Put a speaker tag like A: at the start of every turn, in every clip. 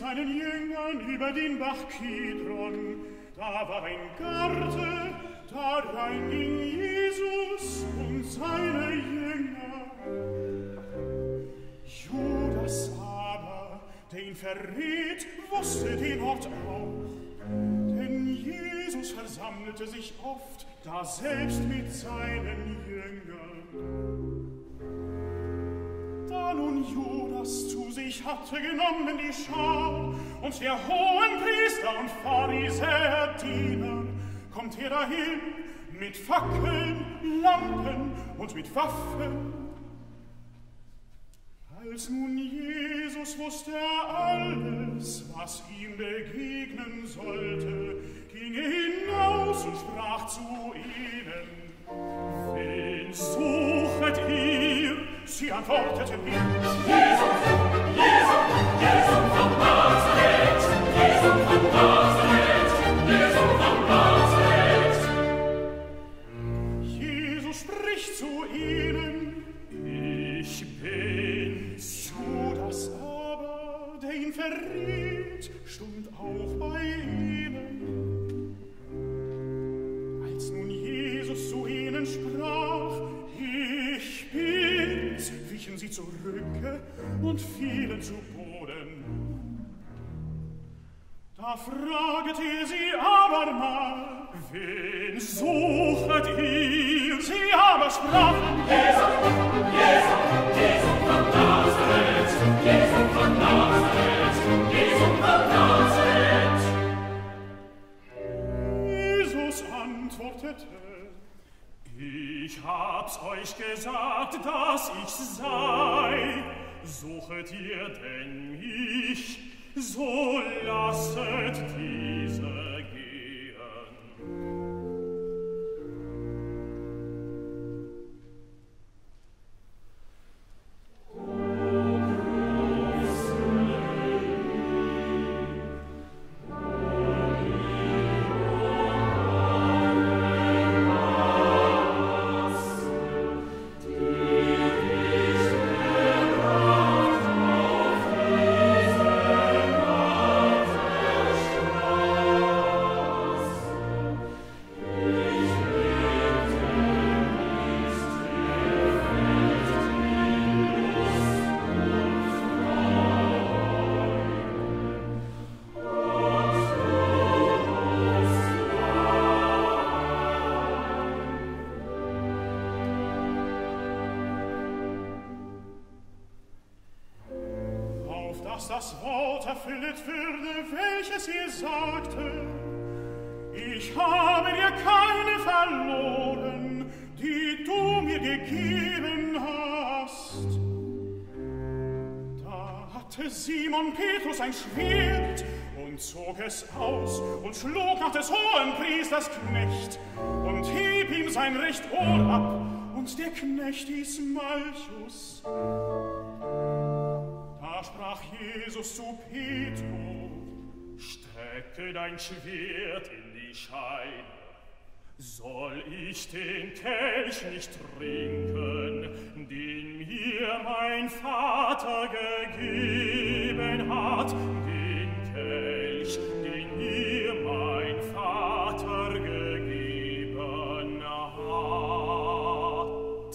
A: seinen Jüngern über den Bach Kidron. Da war ein Garten, darein ging Jesus und seine Jünger. Judas aber, der ihn verrät, wusste den Ort auch. Denn Jesus versammelte sich oft, da selbst mit seinen Jüngern. Da nun Judas zu sich hatte genommen die Schar und der Hohenpriester und Pharisäer Diener, kommt er dahin mit Fackeln, Lampen und mit Waffen. Als nun Jesus wusste alles, was ihm begegnen sollte, ging er hinaus und sprach zu ihnen: Wen suchet ihr? Sie antworteten ihm: Jesus, Jesus, Jesus von Nazareth, Jesus von Nazareth, Jesus von Nazareth. Jesus spricht zu ihnen: Ich bin. Judas aber, der ihn verriet, stund auch bei ihnen. Als nun Jesus zu ihnen sprach: Ich bin's, wichen sie zurücke und fielen zu Boden. Da fragte er sie abermal: Wen suchet ihr? Sie aber sprachen: Jesus, Jesus, Jesus von Nazareth, Jesus von Nazareth, Jesus von Nazareth. Jesus antwortete: Ich hab's euch gesagt, dass ich sei. Suchet ihr denn mich? So lasset diese gehen. Das Wort erfüllet würde, welches ihr sagte: Ich habe dir keine verloren, die du mir gegeben hast. Da hatte Simon Petrus ein Schwert und zog es aus und schlug nach des Hohenpriesters Knecht und hieb ihm sein recht Ohr ab, und der Knecht hieß Malchus. Da sprach Jesus zu Petro: Strecke dein Schwert in die Scheide. Soll ich den Kelch nicht trinken, den mir mein Vater gegeben hat? Den Kelch, den mir mein Vater gegeben hat.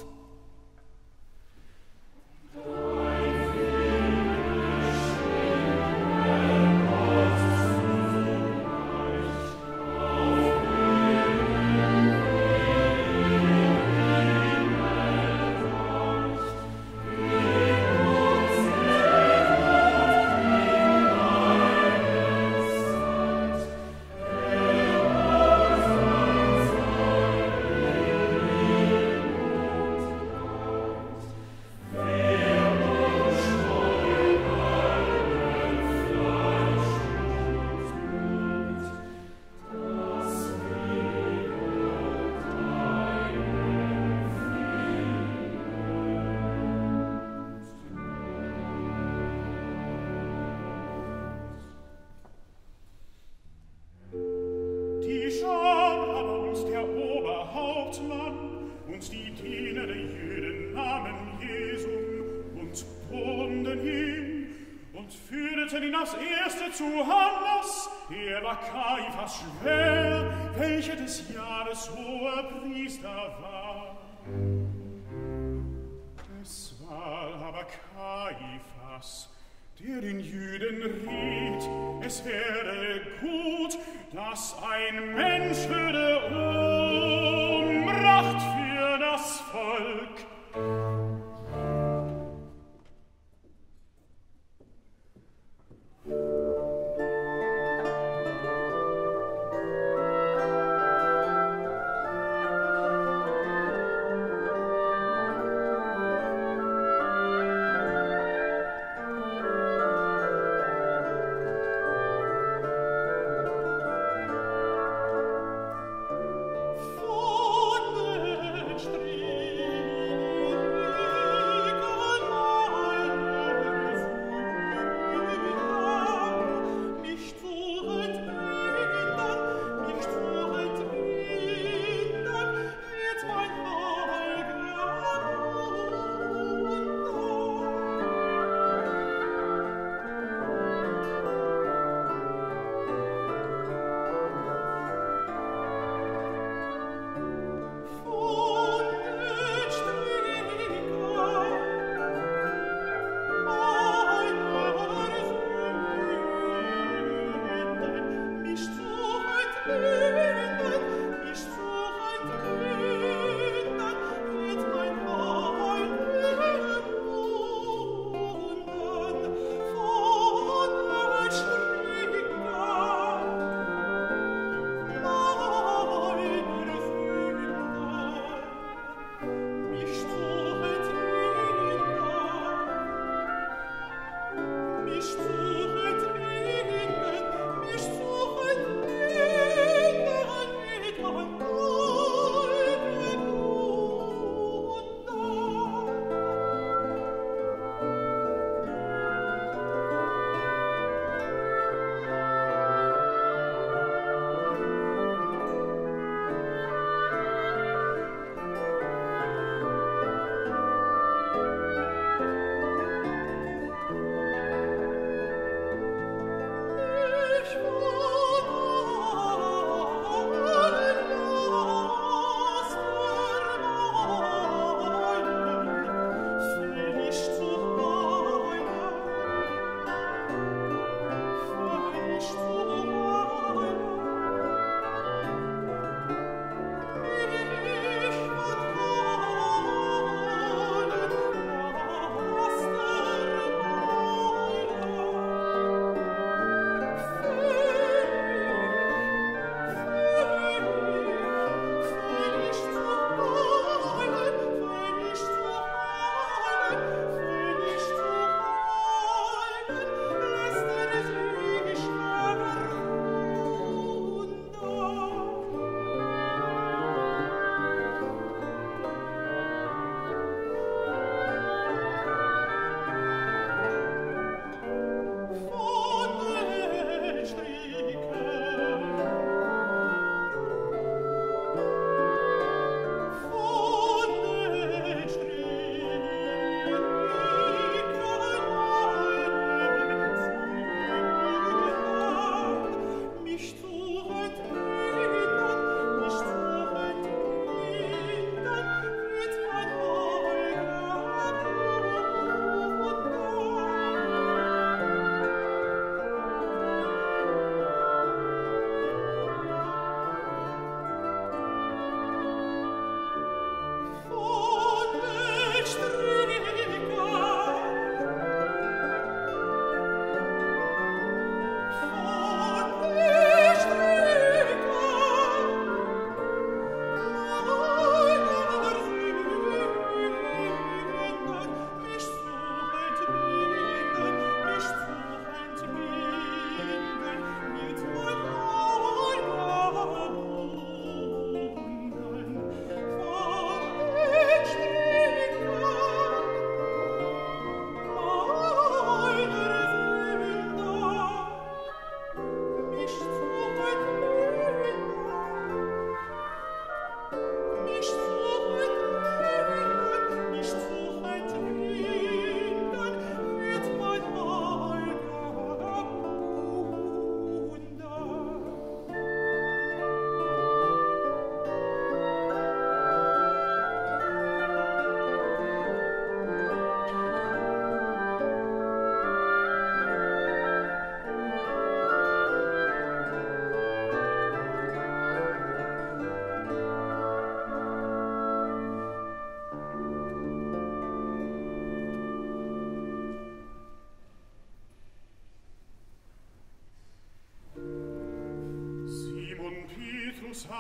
A: führten ihn aufs Erste zu Hannas, der war Kaiphas schwer, welcher des Jahres hoher Priester war. Es war aber Kaiphas, der den Juden riet, es wäre gut, dass ein Mensch würde umbracht für das Volk.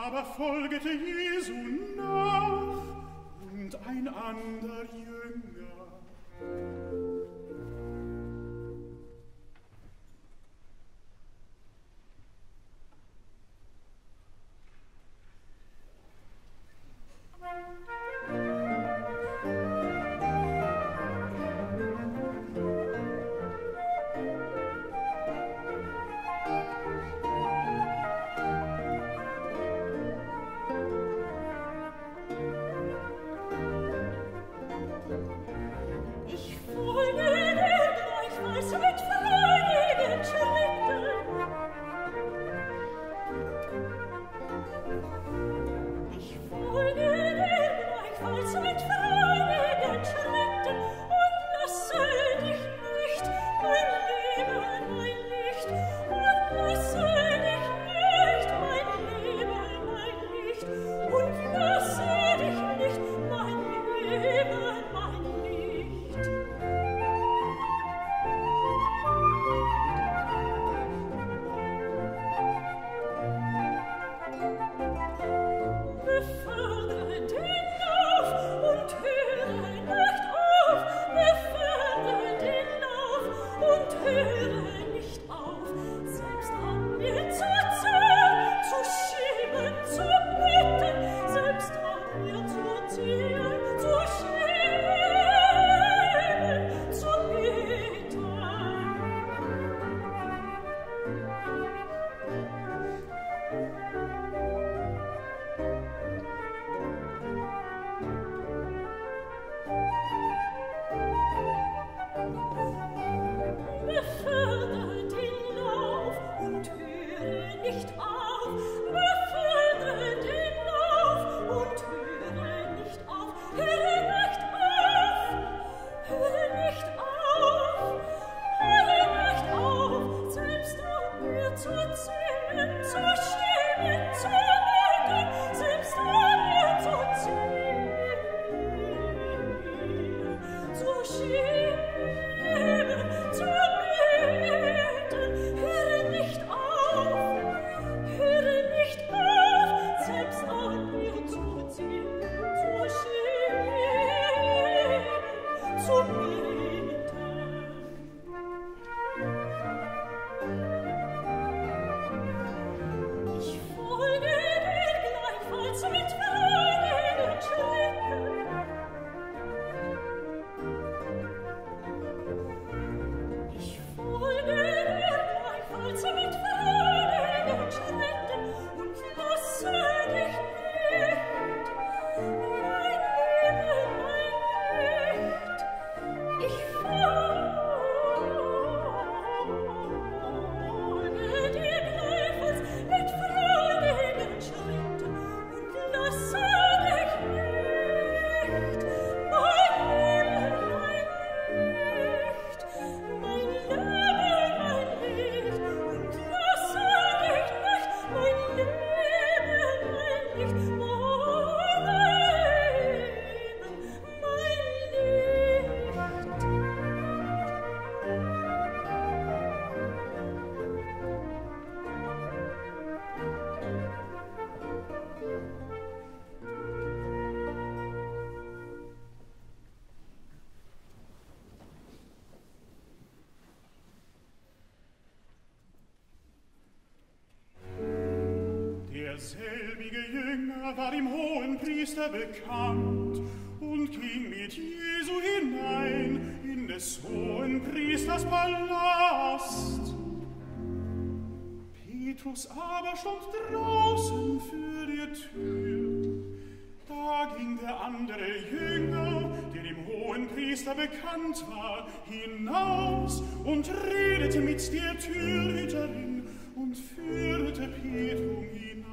A: aber folgete Jesu nach und ein ander Jünger. Selbige Jünger war dem Hohenpriester bekannt und ging mit Jesu hinein in des Hohenpriesters Palast. Petrus aber stand draußen für der Tür. Da ging der andere Jünger, der dem Hohenpriester bekannt war, hinaus und redete mit der Türhüterin und führte Petrus hinein.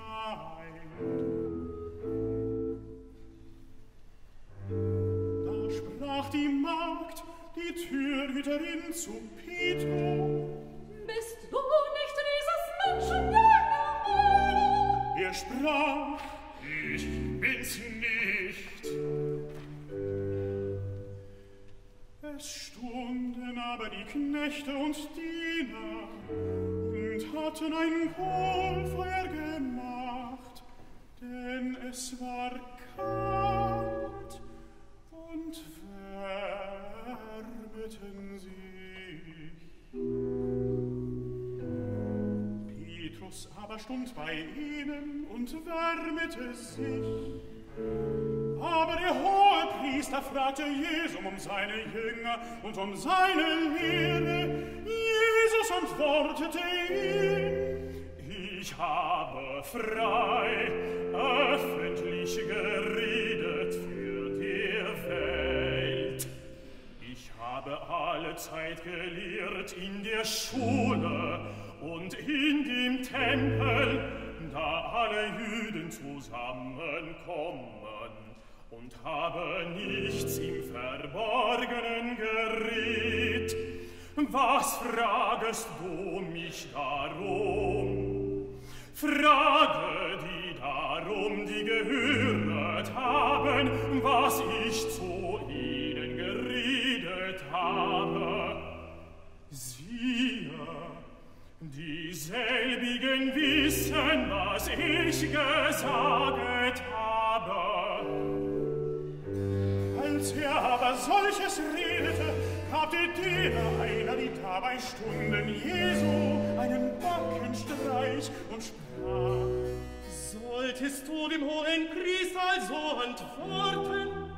A: Da sprach die Magd, die Türhüterin, zu Petrus:
B: Bist du nicht dieses Menschenjünger, oder?
A: Er sprach: Ich bin's nicht. Es stunden aber die Knechte und Diener und hatten ein Kohlfeuer gemacht denn es war kalt und wärmeten sich. Petrus aber stund bei ihnen und wärmete sich. Aber der Hohepriester fragte Jesum um seine Jünger und um seine Lehre. Jesus antwortete ihm: Ich habe frei, öffentlich geredet für die Welt. Ich habe alle Zeit gelehrt in der Schule und in dem Tempel, da alle Juden zusammenkommen, und habe nichts im Verborgenen geredet. Was fragest du mich darum? Frage die darum, die gehört haben, was ich zu ihnen geredet habe. Siehe, dieselbigen wissen, was ich gesagt habe. Als er aber solches redete, gab der Diener einer, die dabei stunden, Jesu einen Backenstreich und sprach:
C: Solltest du dem hohen Priester also antworten?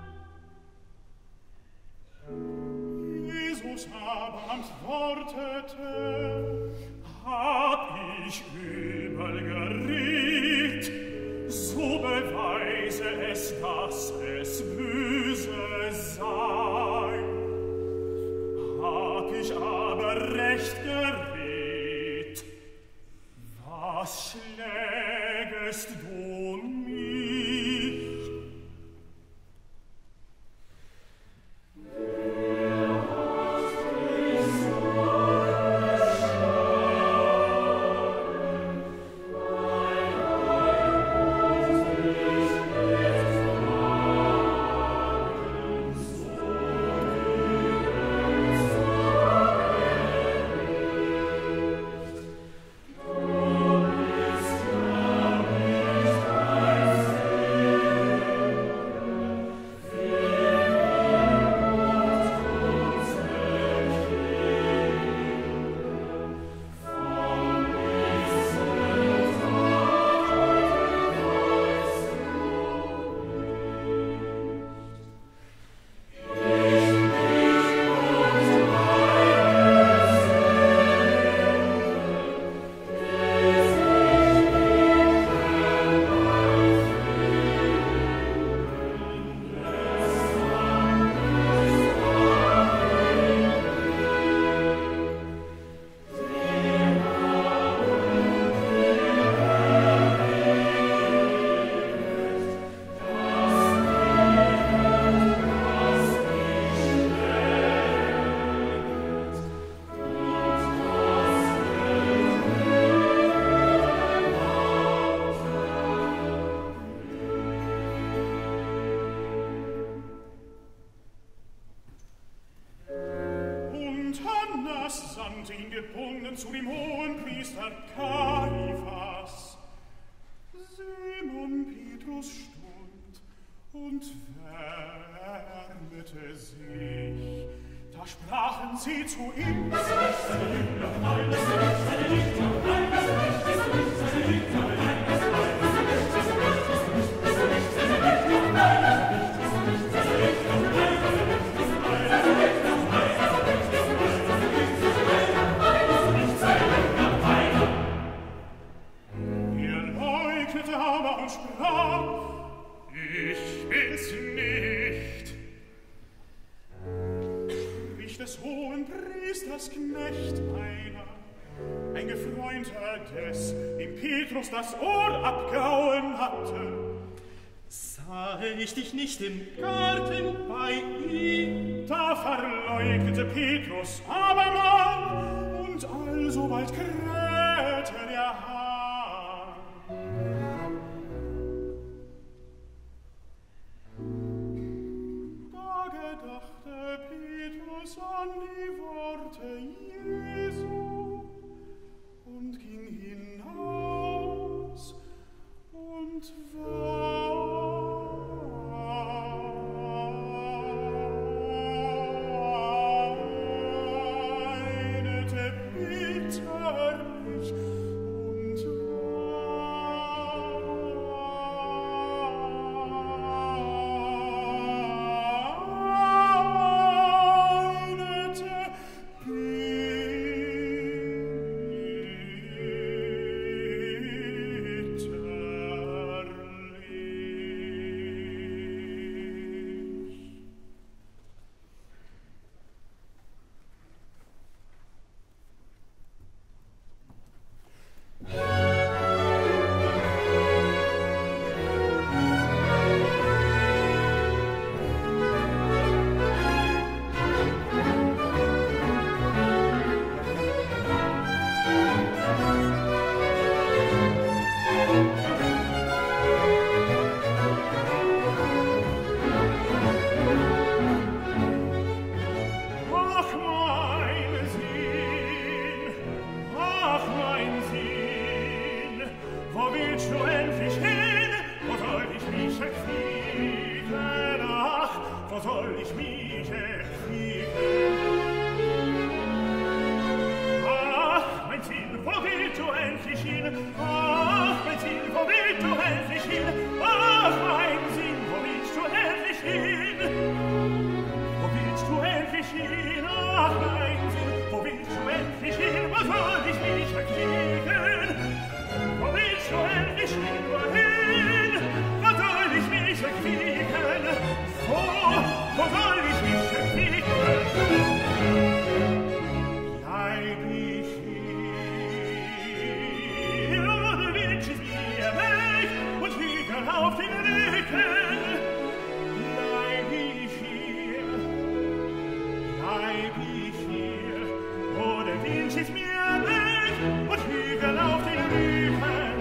A: Jesus aber antwortete:
C: Hab ich übel geredet, so beweise es, dass es böse sei. Hab ich aber recht geredet, was schlägest du mich?
A: sandte ihn gebunden zu dem Hohenpriester Kaiphas. Simon Petrus stund und wärmete sich. Da sprachen sie zu ihm: Das Licht, seine Lichter, alles Licht, seine Lichter, alles Licht, das Licht, seine Lichter, alles Licht, das Licht, seine Lichter, das Licht, seine Lichter, alles Licht, das Licht, seine Lichter, alles Licht, das Licht, alles Licht, das Licht, seine Lichter, einer. Er leugnete aber und sprach: Ich bin's nicht. Des hohen Priesters Knecht einer, ein Gefreunter des, dem Petrus das Ohr abgehauen hatte.
C: Sah ich dich nicht im Garten bei ihm?
A: Da verleugnete Petrus abermal, und alsobald krähte der Hahn. Da gedachte Petrus an die Worte Jesu und ging hinaus und war wo soll ich mich erquicken? Ach, mein Ziel, wo willst du endlich hin? Ach, mein Ziel, wo willst du endlich hin? Ach, mein Ziel, wo willst du endlich hin? Wo willst du endlich hin? Ach, mein Ziel, wo willst du endlich hin? Wo soll ich mich erquicken? Wo willst du endlich hin? Wohin? Wo soll ich mich erquicken? Wo soll ich mich erquicken? Bleib ich hier, oder willst du mir weg und liegen auf den Rücken? Bleib ich hier, oder willst du mir weg und liegen auf den Rücken?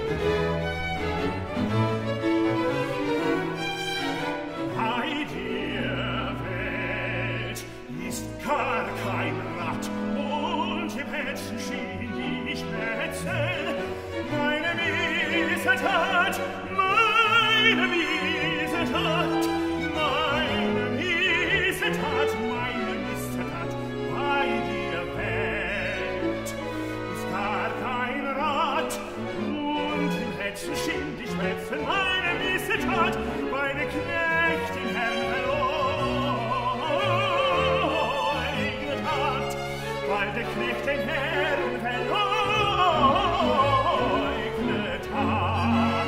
A: Bei der Welt ist gar kein Rad und im Herzen schien die Schmerzen. Meine Missetat, meine Missetat, meine Missetat, meine Missetat. Bei der Welt ist gar kein Rad und im Herzen schien die Schmerzen. Meine Missetat, meine Knecht den Herrn verleugnet hat, weil der Knecht den Herrn verleugnet hat.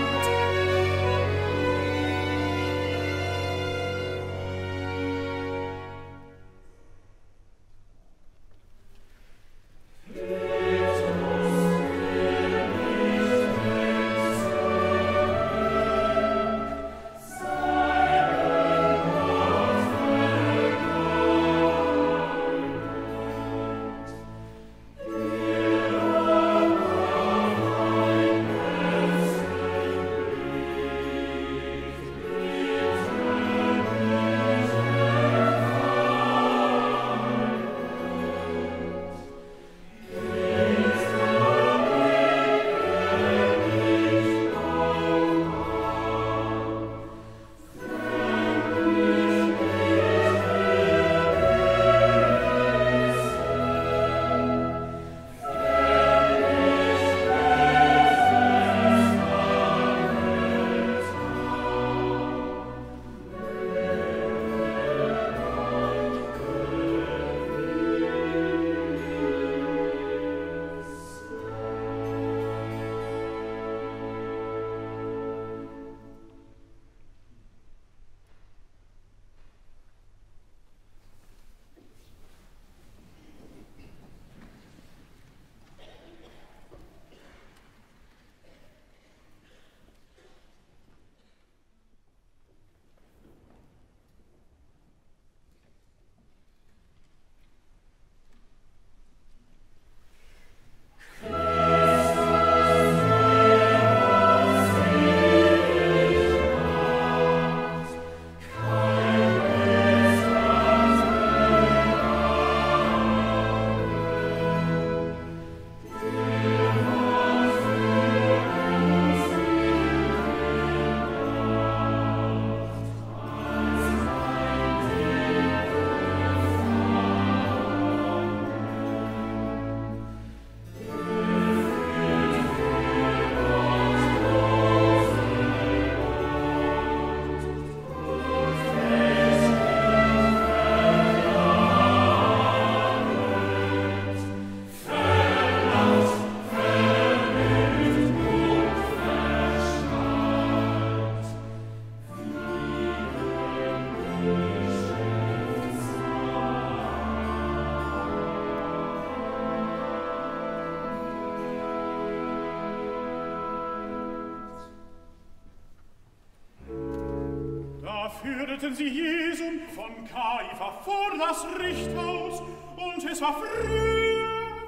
A: Führten sie Jesum von Kaifa vor das Richthaus, und es war früh,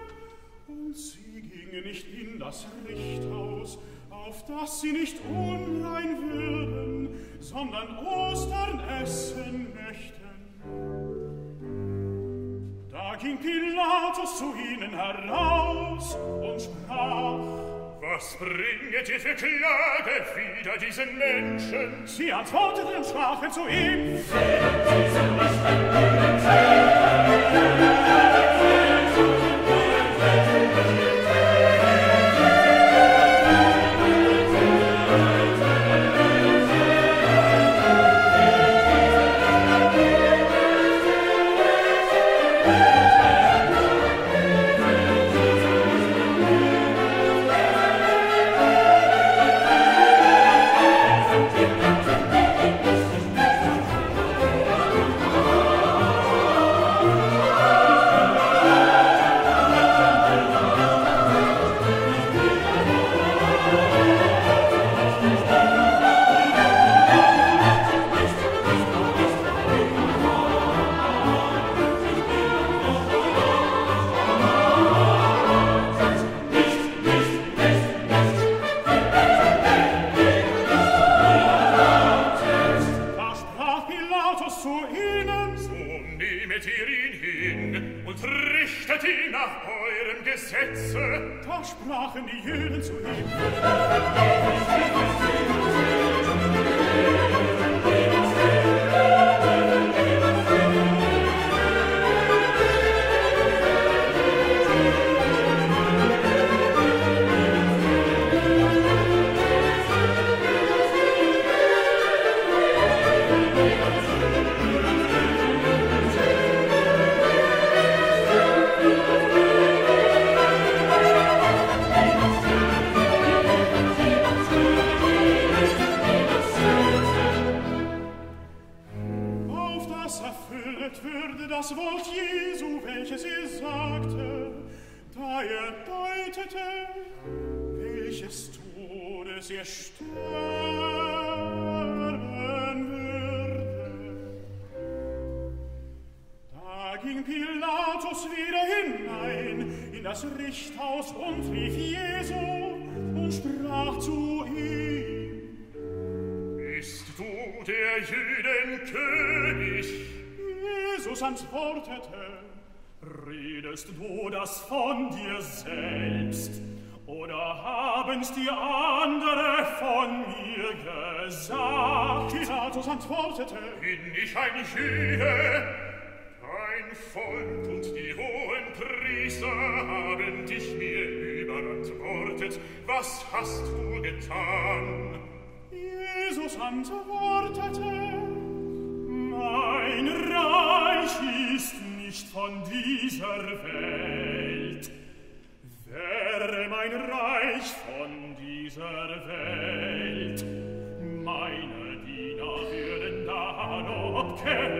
A: und sie gingen nicht in das Richthaus, auf dass sie nicht unrein würden, sondern Ostern essen möchten. Da ging Pilatus zu ihnen heraus und sprach: Was bringet ihr für Klage wider diesen Menschen?
D: Sie antworteten und sprachen zu ihm: Da sprachen die Jüden zu ihm: das Wort Jesu, welches er sagte, da er deutete, welches Todes er sterben würde. Da ging Pilatus wieder hinein in das Richthaus und rief Jesu und sprach zu ihm:
A: Bist du der Jüden König?
D: Jesus antwortete: Redest du das von dir selbst, oder haben's dir andere von mir gesagt? Pilatus antwortete:
A: Bin ich ein Jude? Dein Volk und die hohen Priester haben dich mir überantwortet. Was hast du getan?
D: Jesus antwortete: Mein Reich ist nicht von dieser Welt. Wäre mein Reich von dieser Welt, meine Diener würden darob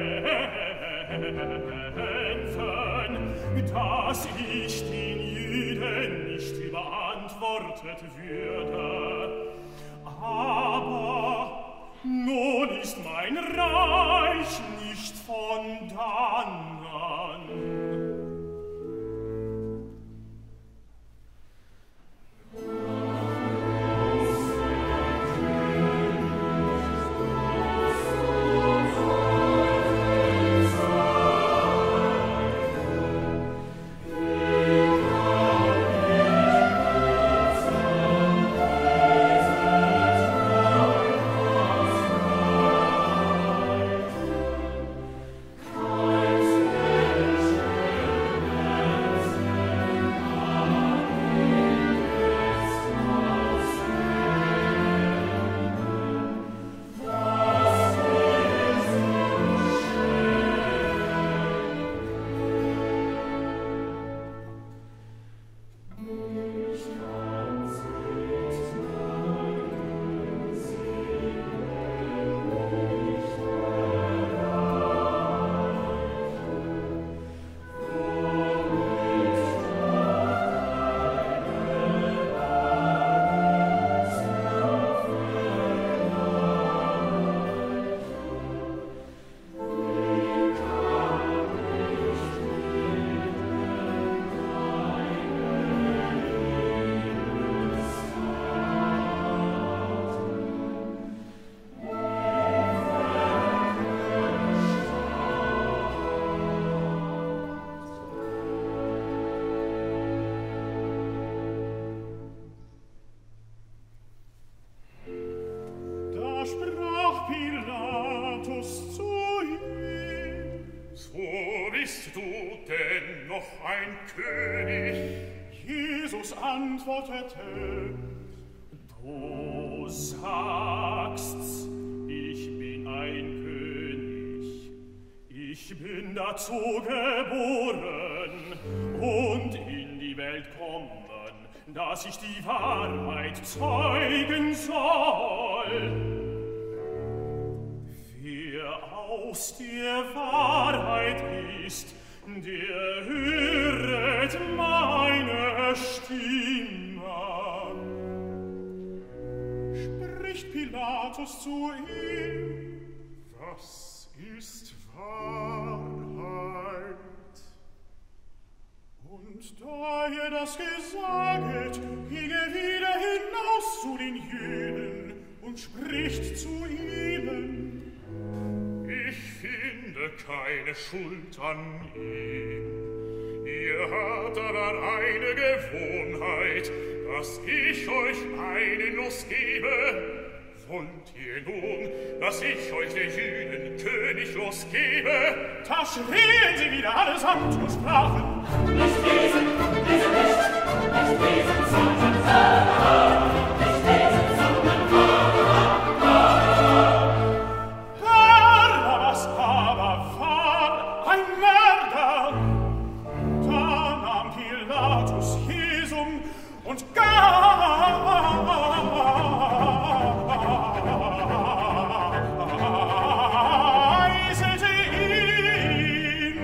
D: kämpfen, dass ich den Jüden nicht überantwortet würde. Aber nun ist mein Reich nicht von dannen.
A: doch ein König.
D: Jesus antwortete:
A: Du sagst's, ich bin ein König. Ich bin dazu geboren und in die Welt kommen, dass ich die Wahrheit zeugen soll. Wer aus der Wahrheit ist, der höret meine Stimme.
D: Spricht Pilatus zu ihm:
A: Was ist Wahrheit?
D: Und da er das gesaget, ging er wieder hinaus zu den Jüden und spricht zu ihnen:
A: Ich finde keine Schuld an ihm. Ihr habt aber eine Gewohnheit, dass ich euch einen Nuss gebe. Wollt ihr nun, dass ich euch der Jüden königlos gebe?
D: Da schrien sie wieder allesamt und sprachen:
B: Nicht diesen, diesen nicht, nicht diesen, sondern Sarah, nicht diesen, sondern
D: Barabbas aber war ein Mörder. Da nahm Pilatus Jesum und geißelte ihn.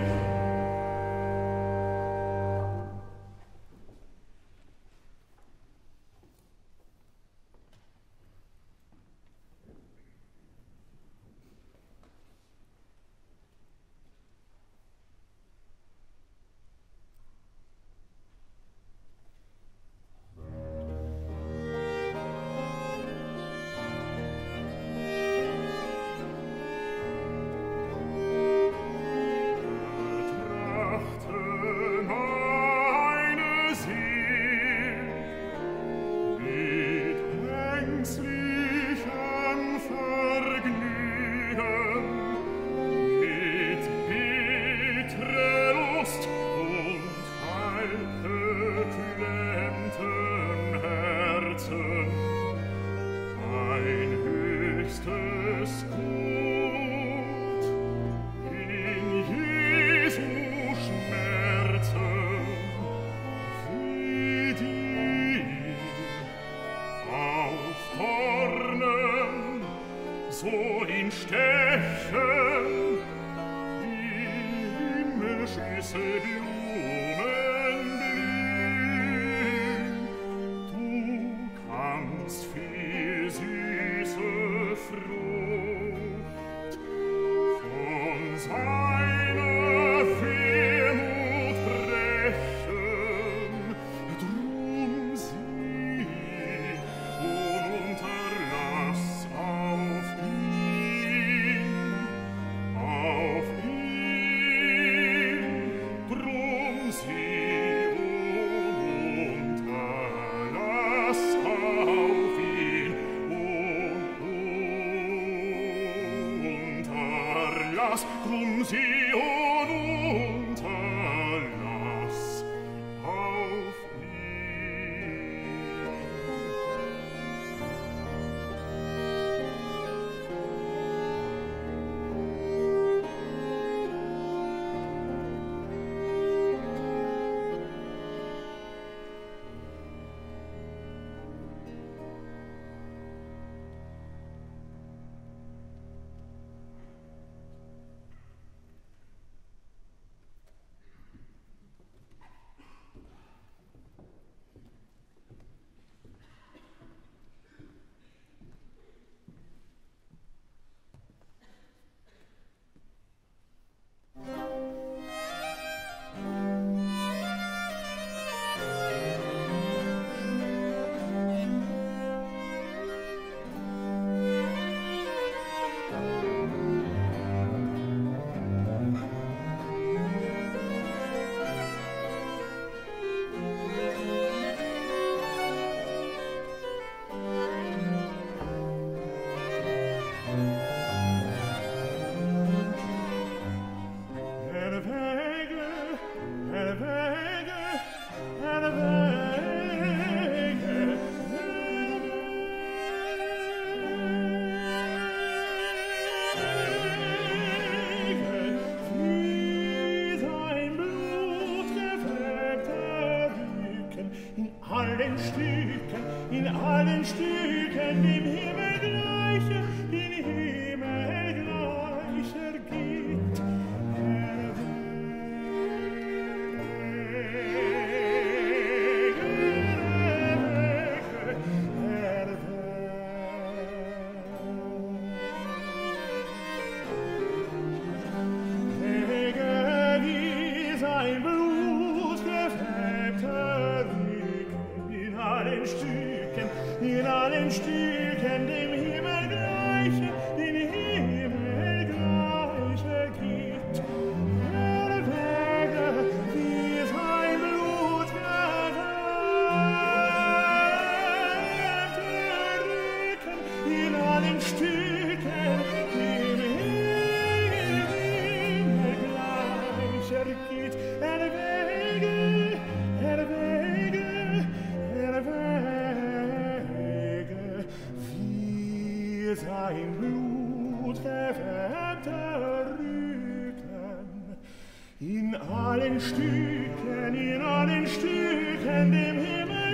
A: allen Stücken, dem Himmel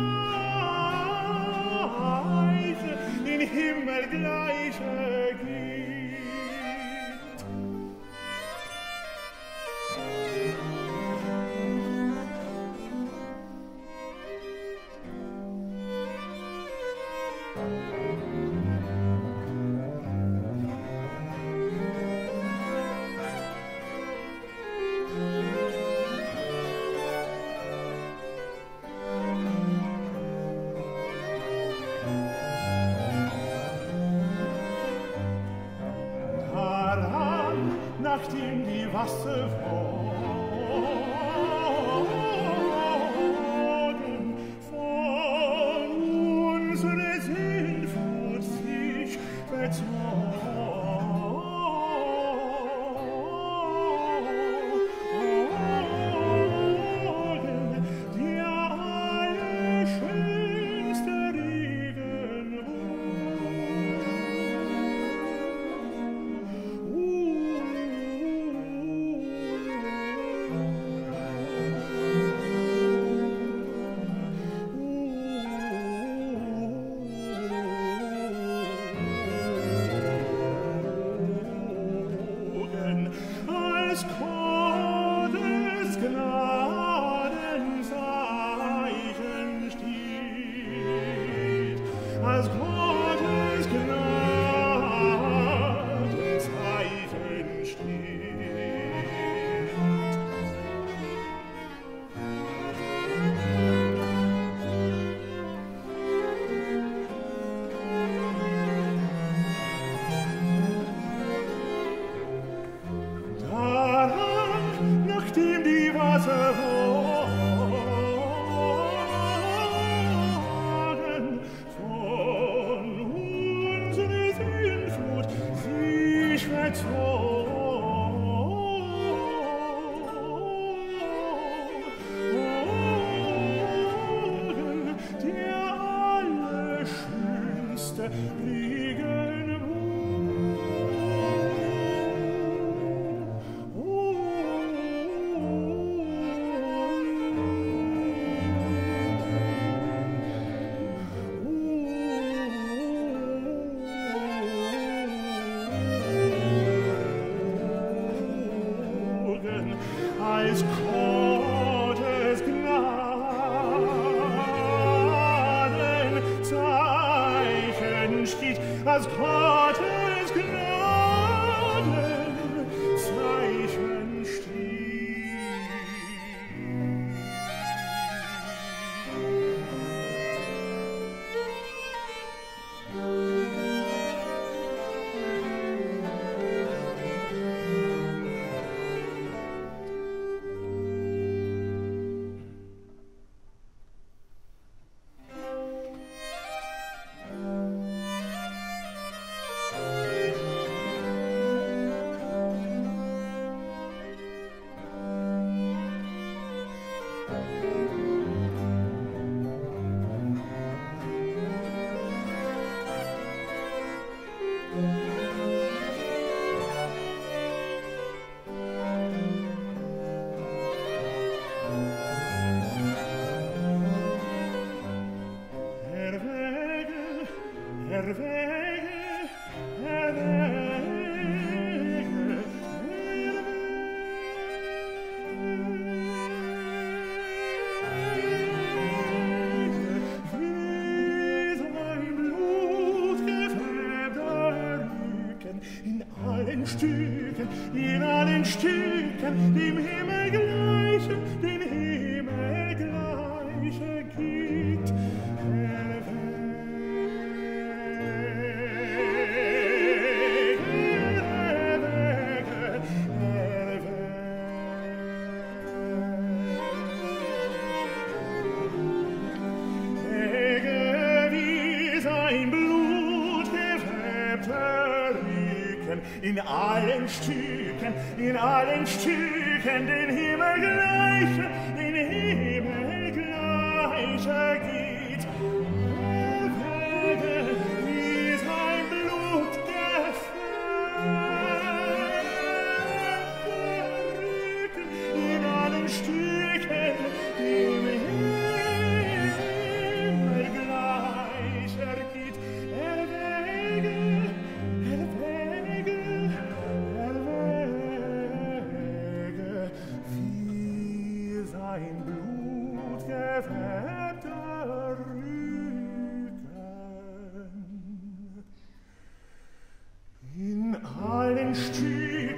A: gleiche gibt. Nachdem die Wasser wogen, von unserer Sintflut sich verzogen, der allerschönste als Gottes Gnadenzeichen steht, als Gottes Gnadenzeichen steht. Nachdem die Wasser wogen, von unserer Sintflut sich verzogen, der allerschönste als Gottes Gnadenzeichen steht, als Gottes Gnadenzeichen steht. In allen Stücken, dem Himmel gleiche, den Himmel gleiche gibt. Wie sein Blut gefärbter Rücken, in allen Stücken, den Himmel gleiche geht. Wie sein Blut gefärbter Rücken,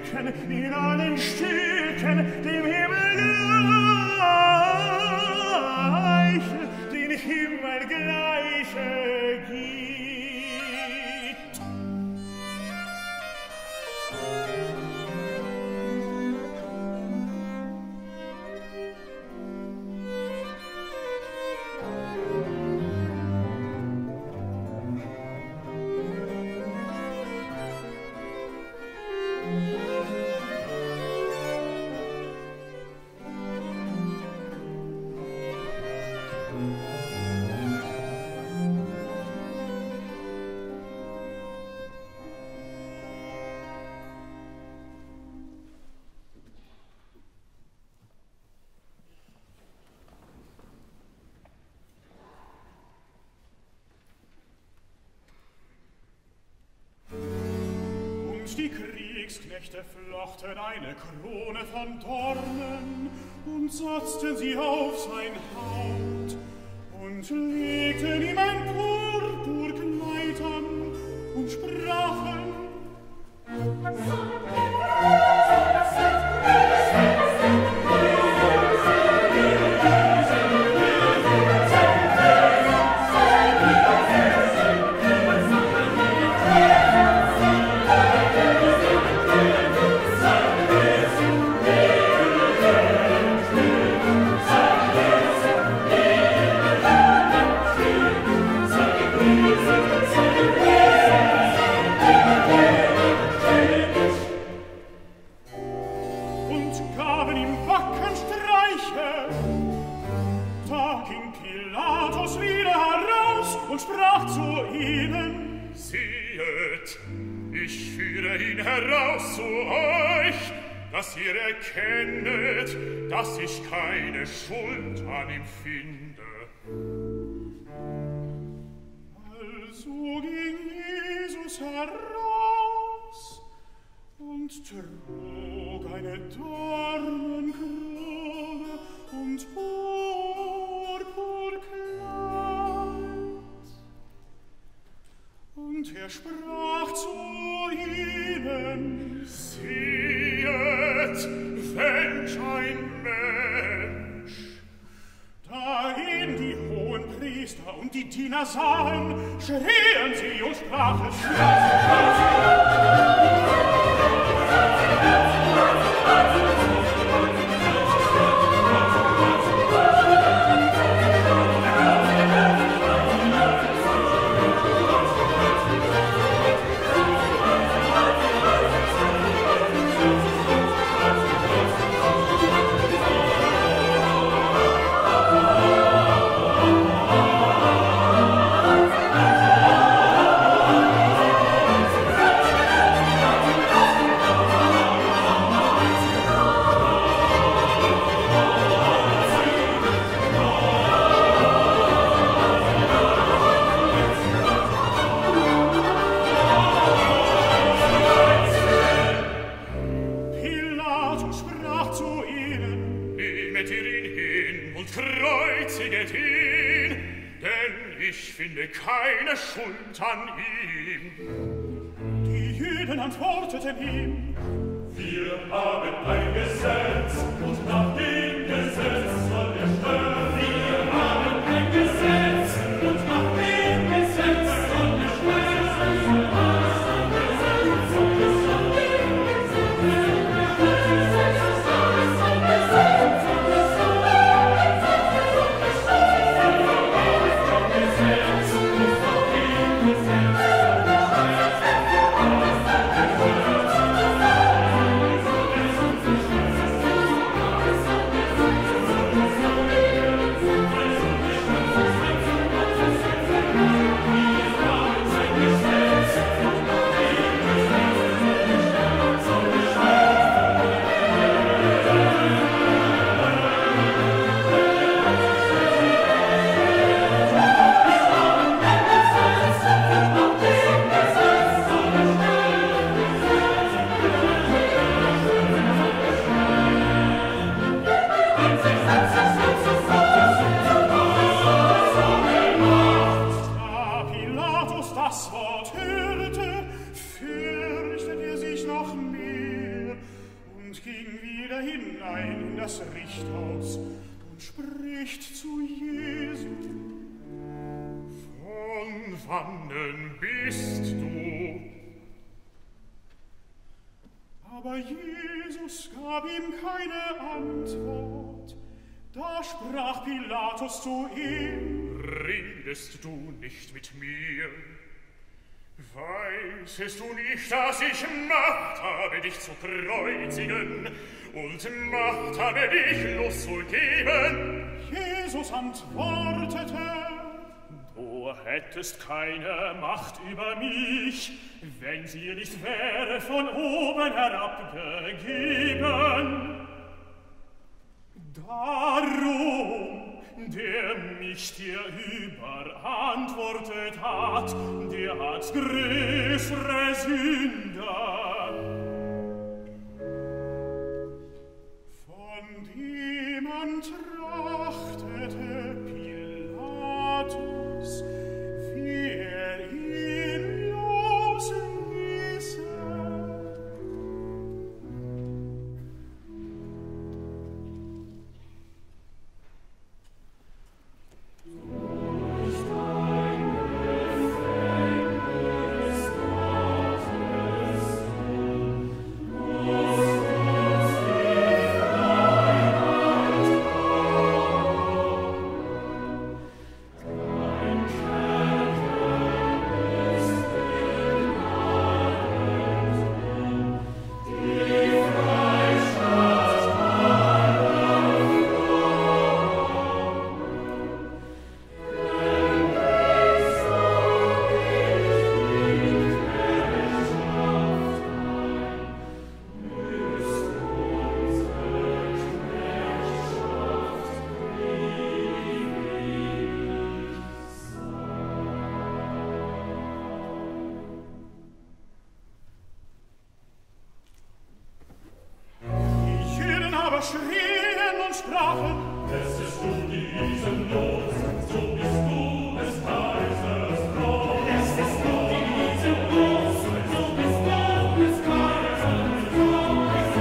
A: Stücken, in allen Stücken, dem Himmel gleiche, den Himmel gleiche gibt. Die Kriegsknechte flochten eine Krone von Dornen und setzten sie auf sein Haupt und legten ihm ein Purpurkleid an und sprachen: und sprach zu ihnen:
D: Siehet, ich führe ihn heraus zu euch, dass ihr erkennet, dass ich keine Schuld an ihm finde.
A: Also ging Jesus heraus und trug eine Dornenkrone und Purpurkleid. Und er sprach zu ihnen:
D: Siehet, welch ein Mensch!
A: Da ihn die Hohenpriester und die Diener sahen, schrien sie und sprachen:
D: keine Schuld an ihm.
A: Die Juden antworteten ihm:
B: Wir haben ein Gesetz, und nach dem Gesetz soll er sterben. Wir haben ein Gesetz, und nach dem Gesetz soll er sterben.
A: hinein in das Richthaus und spricht zu Jesu:
D: Von wannen bist du?
A: Aber Jesus gab ihm keine Antwort. Da sprach Pilatus zu ihm:
D: Redest du nicht mit mir? Weißest du nicht, dass ich Macht habe, dich zu kreuzigen und Macht habe, dich loszugeben?
A: Jesus antwortete:
C: Du hättest keine Macht über mich, wenn sie nicht wäre von oben herabgegeben. Darum, der mich dir überantwortet hat, der hat größere Sünder.
A: Von dem trachtete Pilatus, wie ihn losließe. Schrien und sprachen:
B: Lässest du diesen los, so bist du des Kaisers Thron. Lässest du diesen los, so bist du des Kaisers Thron.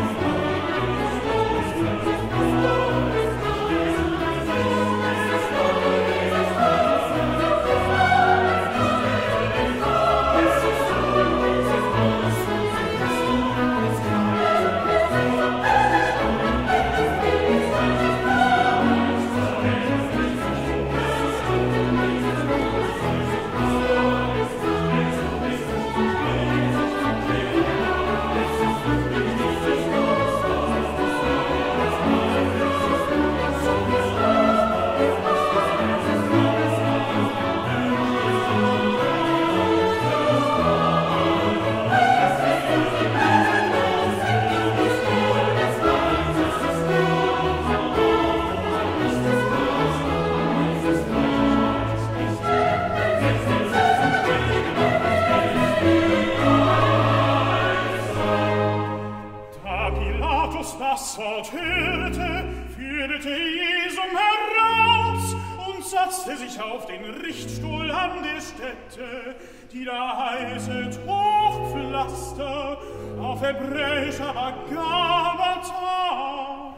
A: Das Wort hörte, führte Jesum heraus und setzte sich auf den Richtstuhl an der Stätte, die da heißet Hochpflaster, auf Hebräisch aber Gabata.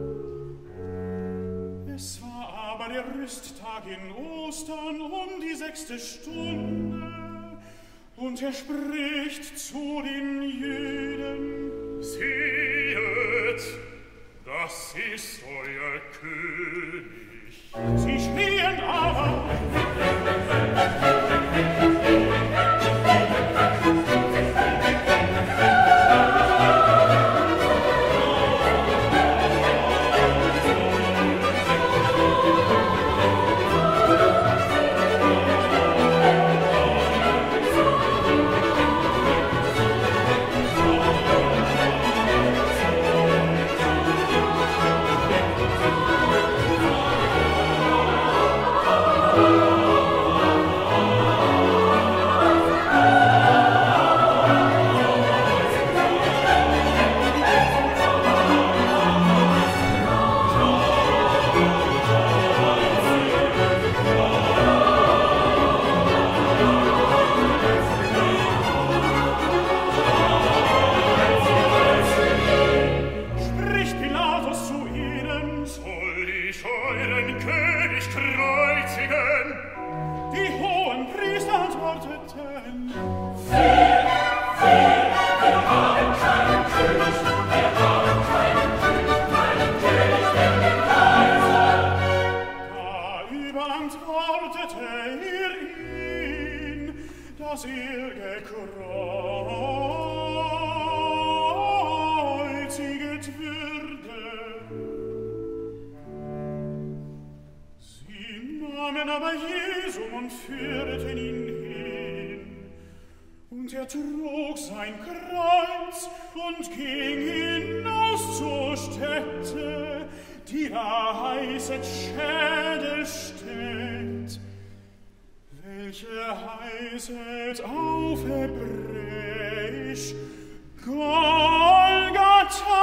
A: Es war aber der Rüsttag in Ostern die 6. Stunde, und er spricht zu den Jüden:
D: Sehet, das ist euer König.
A: Sie schrien aber: dass gekreuziget würde. Sie nahmen aber Jesum und führten ihn hin, und trug sein Kreuz und ging hinaus zur Stätte, die da heißet Schädelstätt, welche heißet auf Hebräisch Golgatha.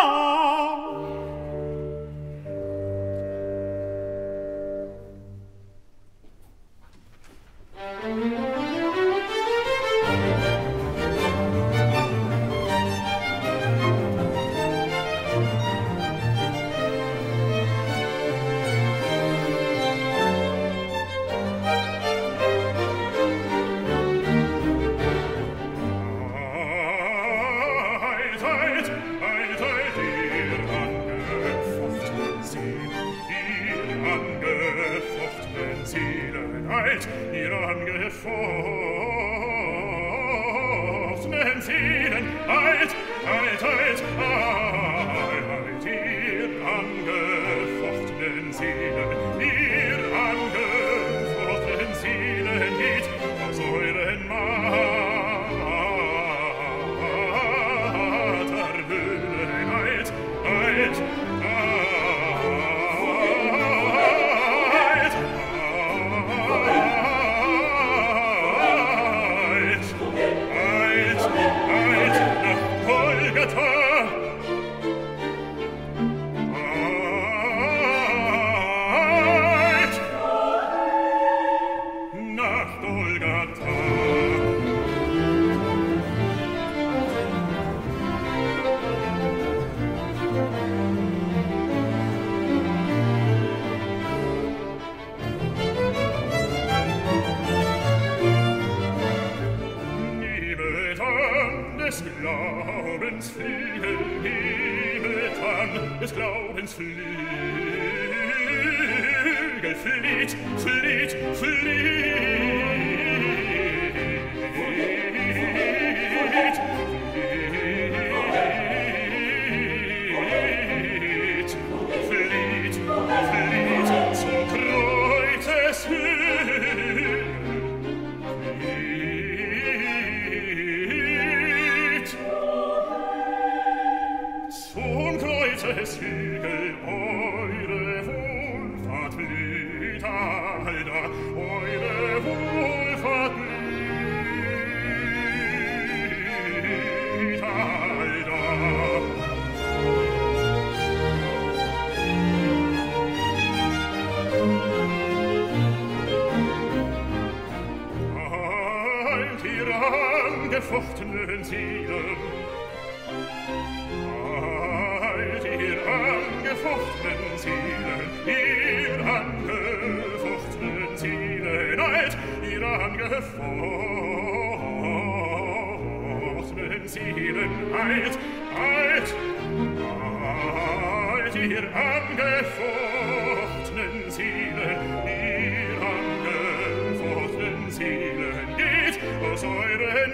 D: Angefochtenen Seelen, halt ihr angefochtenen Seelen, ihr angefochtenen Seelen, halt ihr angefochtenen Seelen, halt ihr angefochtenen Seelen, ihr angefochtenen Seelen, geht aus euren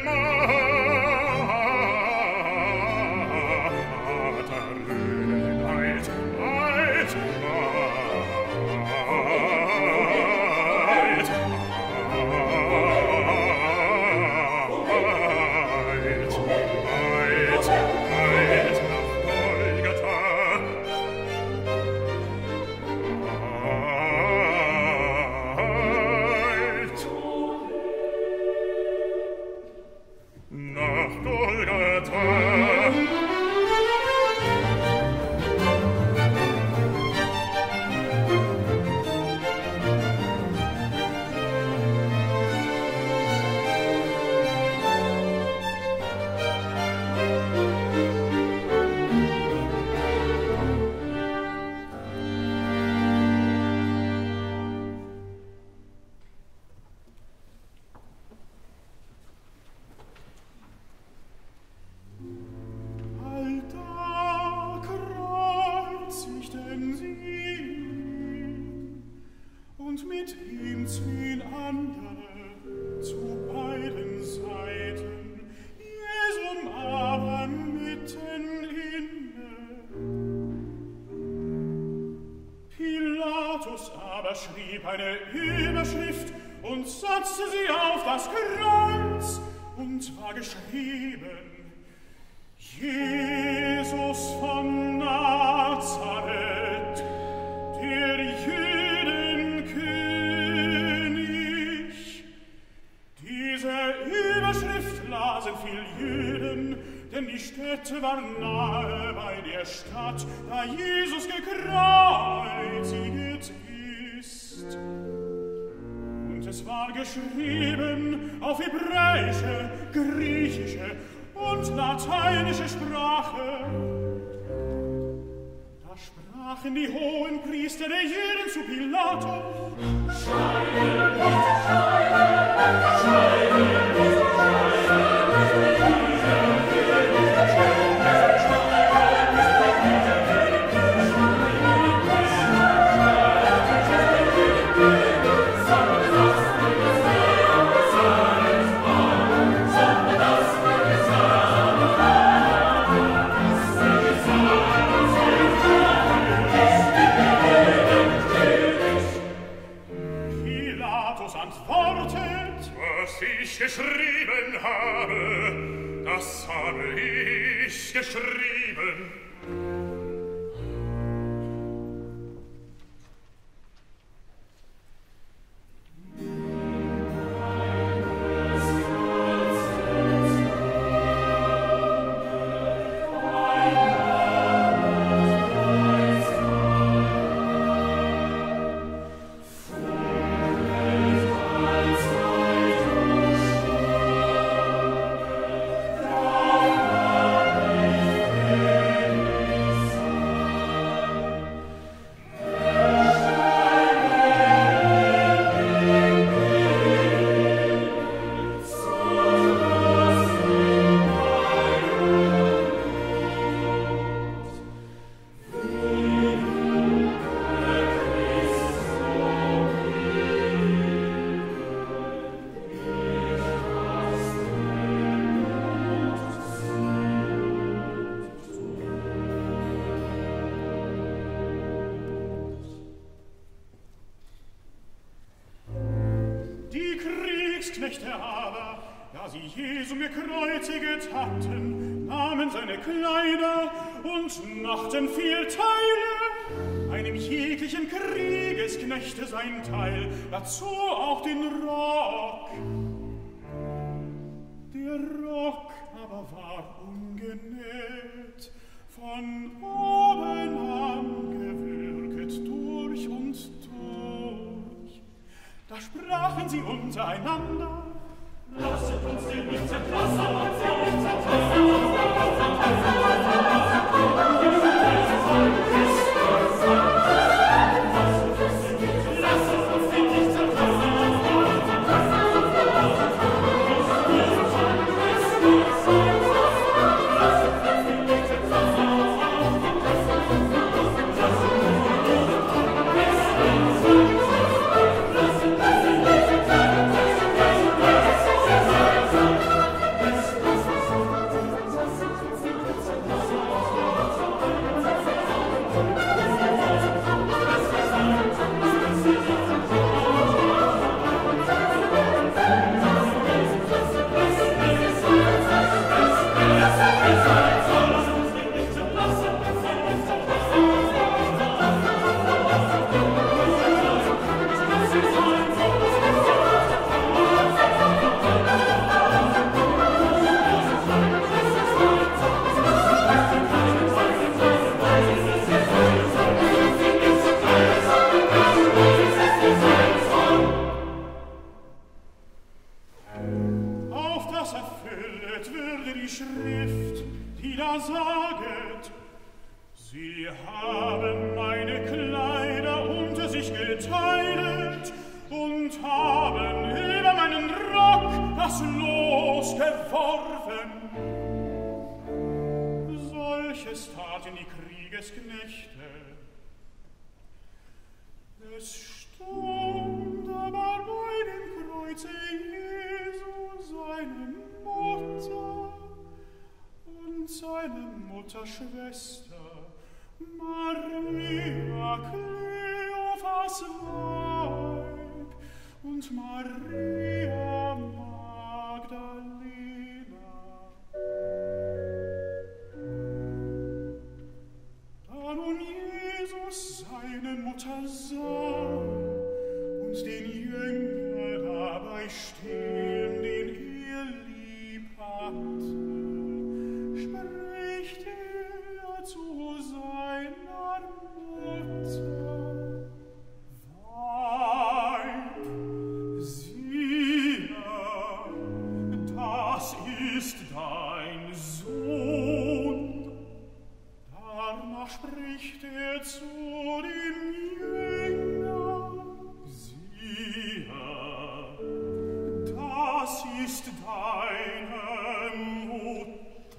D: Vaterlöhnen, halt,
A: schrieb eine Überschrift und setzte sie auf das Kreuz, und war geschrieben: Jesus von Nazareth, der Jüdenkönig. Diese Überschrift lasen viel Jüden, denn die Stätte war nahe bei der Stadt, da Jesus gekreuzigt ist. Und es war geschrieben auf hebräische, griechische und lateinische Sprache. Da sprachen die hohen Priester der Juden zu Pilatus: Schreibe nicht, schreibe nicht,
D: was ich geschrieben habe, das habe ich geschrieben.
A: Kriegsknechte aber, da sie Jesu gekreuziget hatten, nahmen seine Kleider und machten viel Teile, einem jeglichen Kriegesknechte sein Teil, dazu auch den Rock. Der Rock aber war ungenäht, von oben angewürget durch und durch. Da sprachen sie untereinander:
B: Lasset uns den nicht zerklassen,
A: Sie haben meine Kleider unter sich geteilt und haben über meinen Rock das Los geworfen. Solches taten die Kriegesknechte. Es stund aber bei dem Kreuze Jesu seine Mutter und seine Mutterschwester Maria Kleophas war. und Maria Magdalena. Da nun Jesus seine Mutter sah und den Jünger dabei stehen, den er lieb hatte, spricht er zu seiner Mutter: Weib, siehe, das ist dein Sohn. Danach spricht er zu dem Jünger: Siehe, das ist deine Mutter.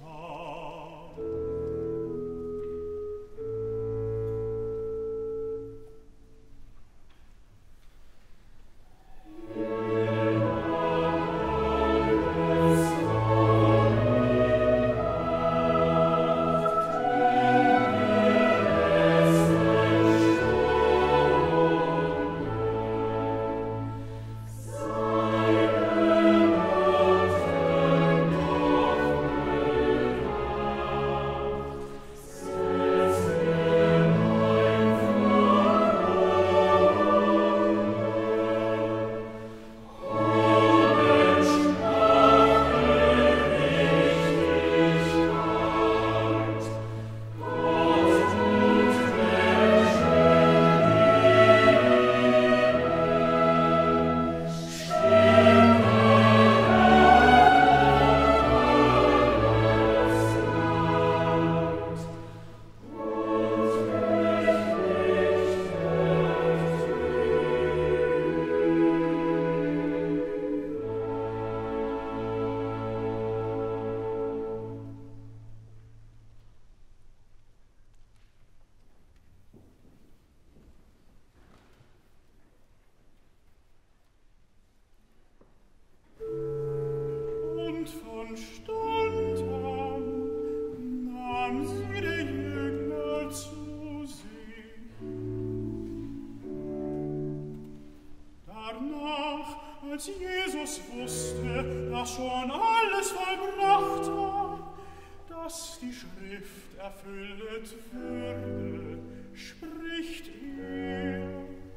A: Als Jesus wusste, dass schon alles vollbracht war, dass die Schrift erfüllet würde, spricht er: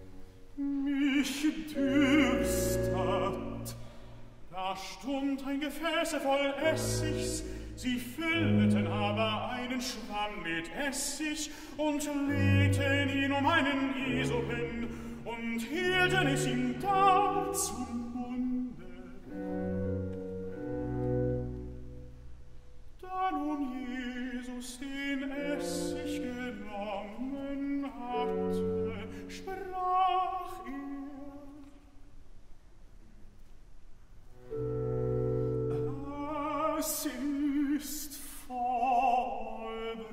A: Mich dürstet. Da stund ein Gefäße voll Essigs, sie füllten aber einen Schwamm mit Essig und legten ihn um einen Esel hin und hielten es ihm da zum Munde. Da nun Jesus den Essig genommen hatte, sprach er: Es ist vollbracht.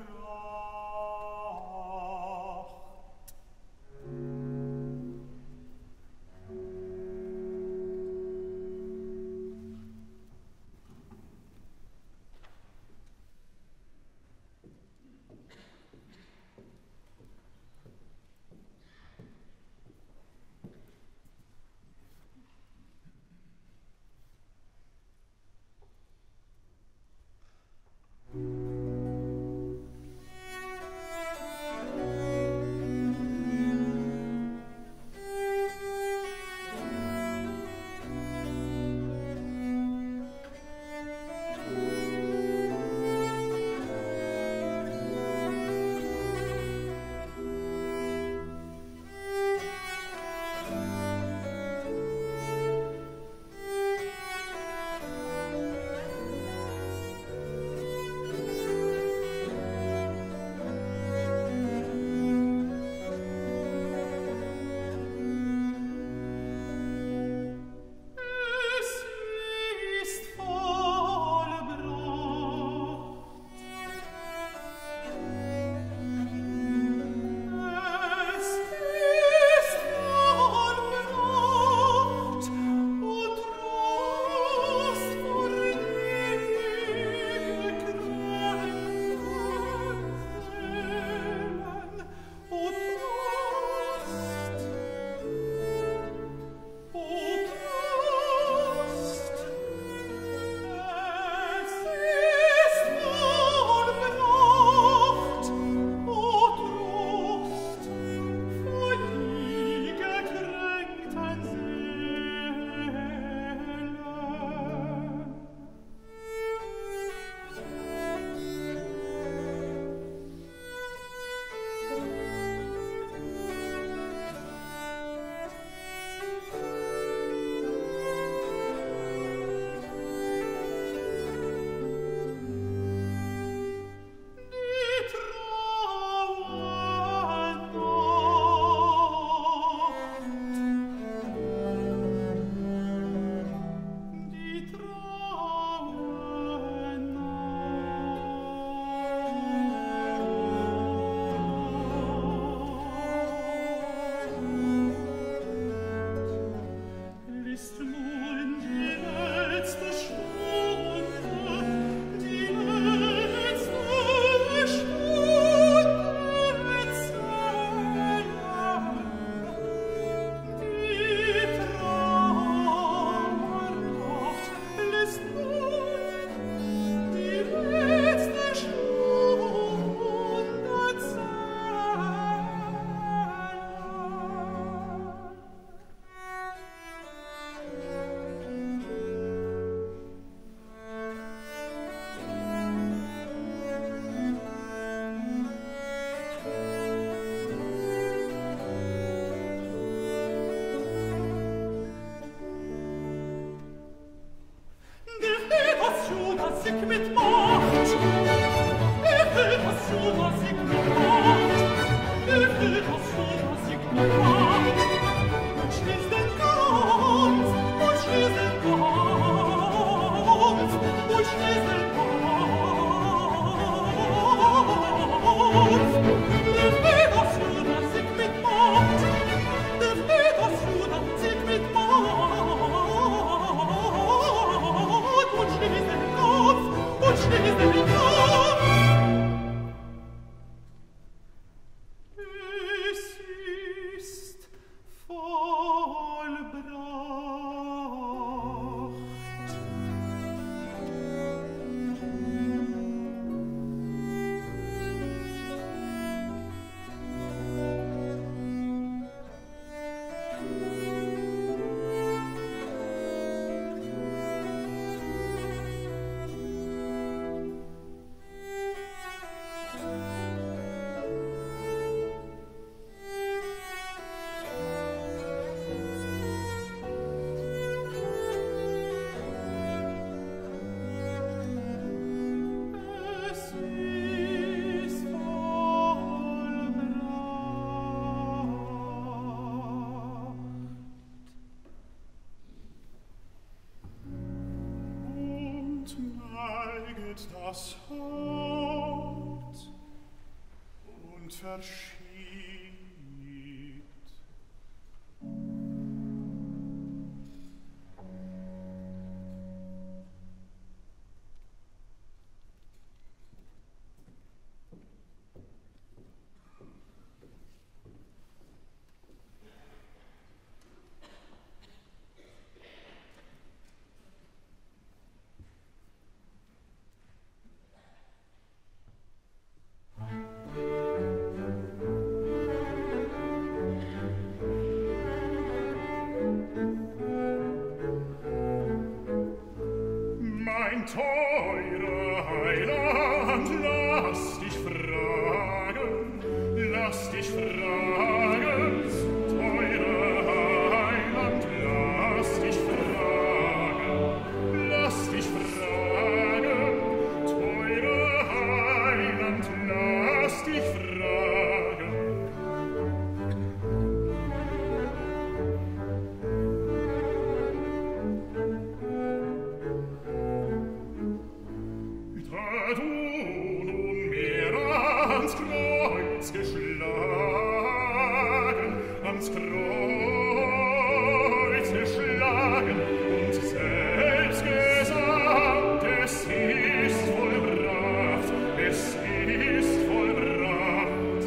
A: Das Haupt und verschied.
D: Teure Heiland, lass dich fragen, teure Heiland, lass dich fragen, teure Heiland, lass dich fragen. Du nunmehr ans Kreuz geschlagen und selbst gesagt, es ist vollbracht, es ist vollbracht.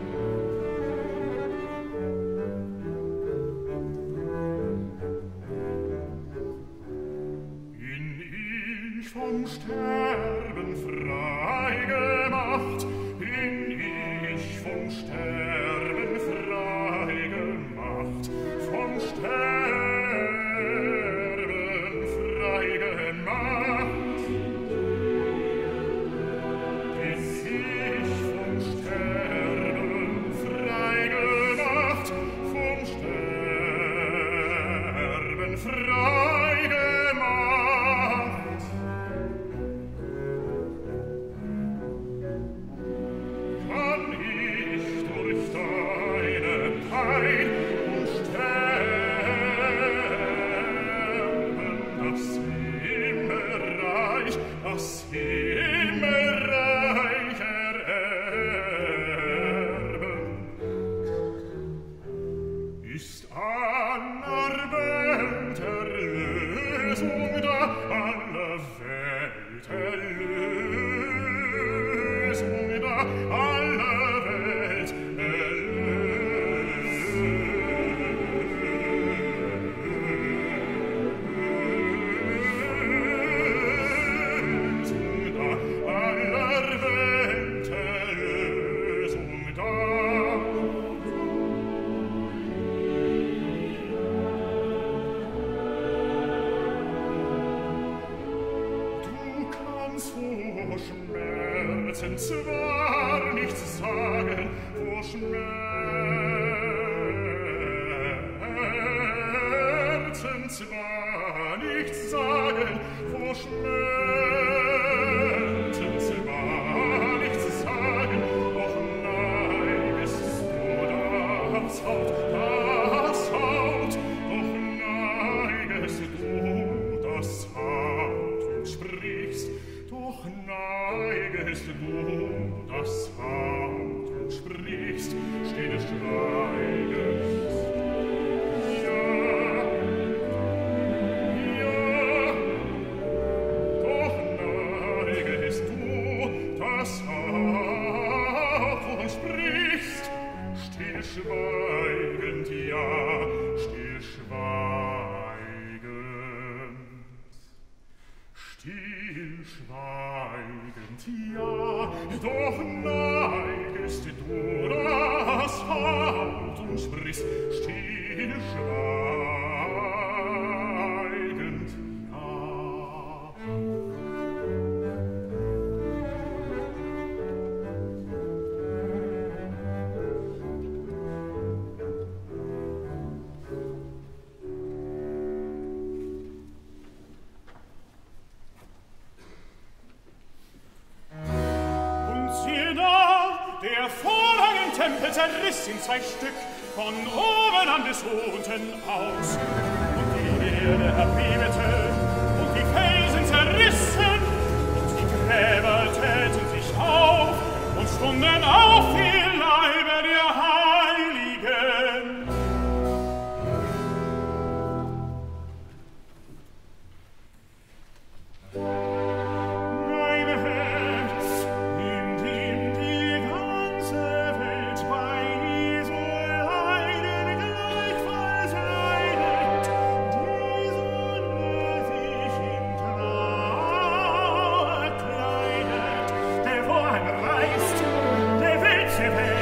D: Bin ich vom Sterben frei gemacht, bin ich vom Sterben frei gemacht, vom Sterben frei gemacht. Bin ich vom Sterben frei gemacht, vom Sterben frei gemacht. Kann ich durch deine Pein und Sterben das Himmelreich ererben? Ist aller Welt Erlösung da, aller Welt Erlösung da, aller Welt Erlösung da, aller Welt Erlösung da. Du kannst vor Schmerzen zwar nichts sagen, vor Schmerzen zwar nichts sagen, vor Schmerzen zwar nichts sagen, doch
A: Zerriss in zwei Stück, von oben an bis unten aus. Und die Erde erbebte, und die Felsen zerrissen, und die Gräber täten sich auf, und stunden auf die Leiber der Heiligen.
E: Der Welt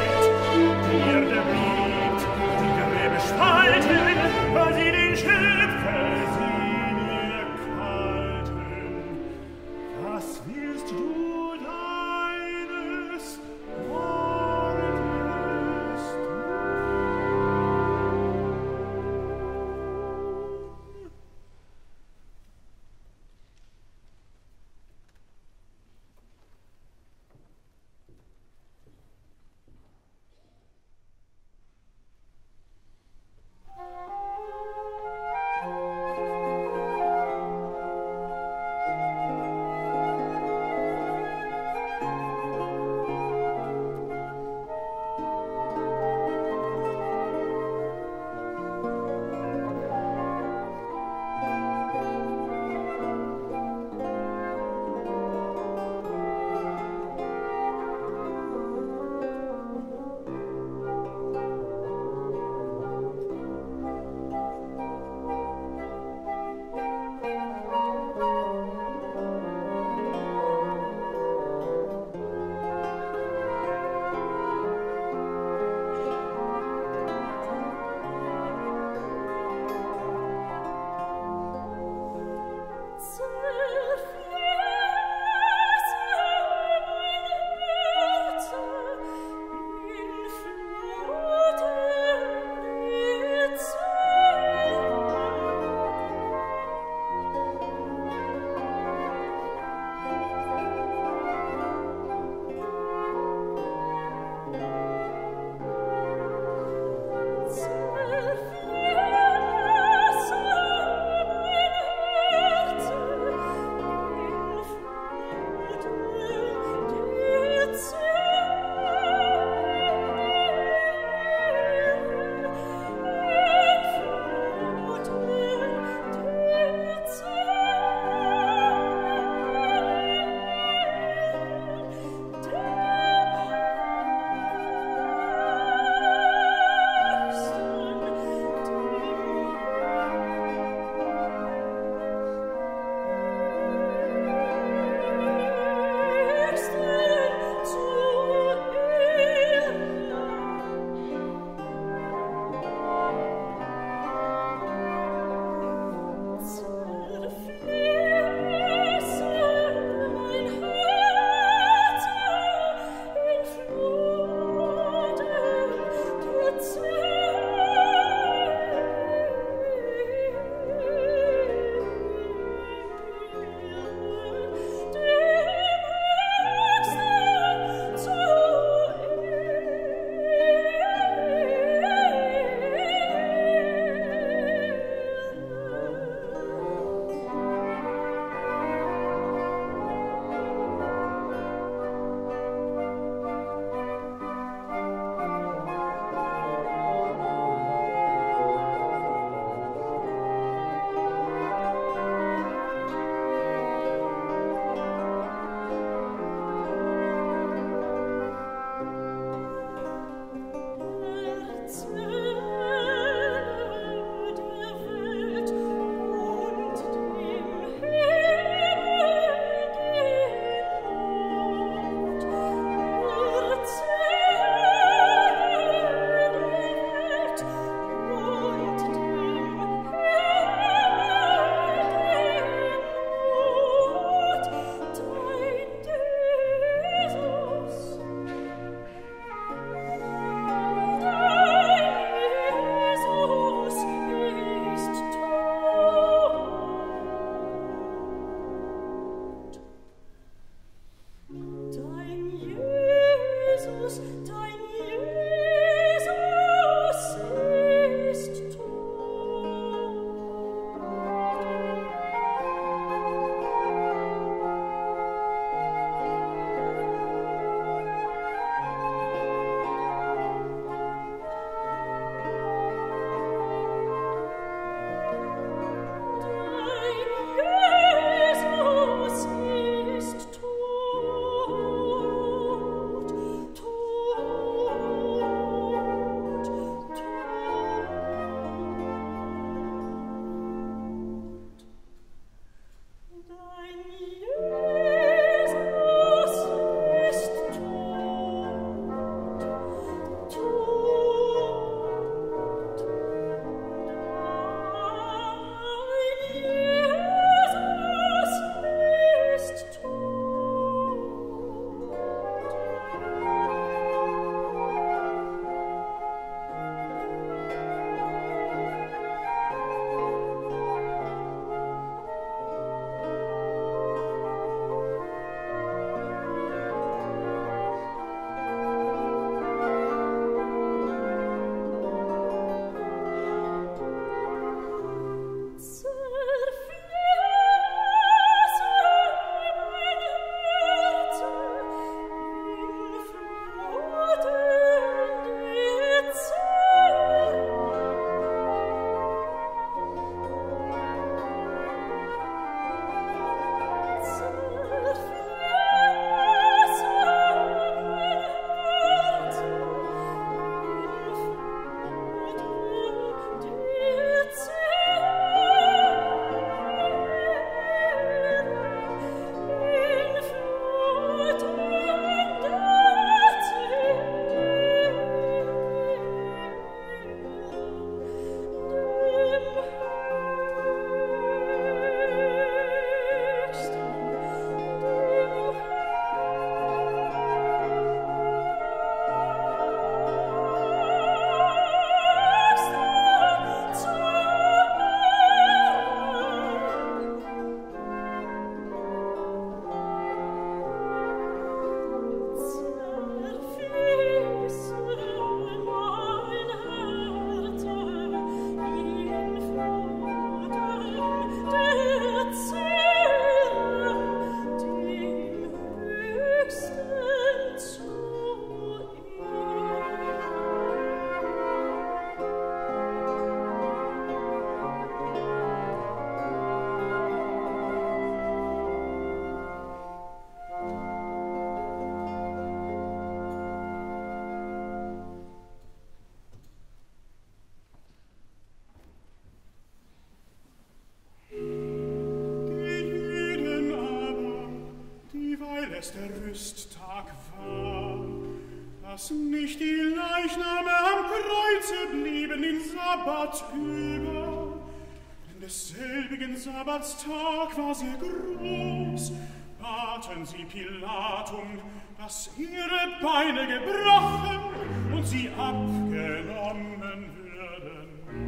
A: dass nicht die Leichname am Kreuze blieben den Sabbat über, denn desselbigen Sabbatstag war sehr groß, baten sie Pilatum, dass ihre Beine gebrochen und sie abgenommen würden.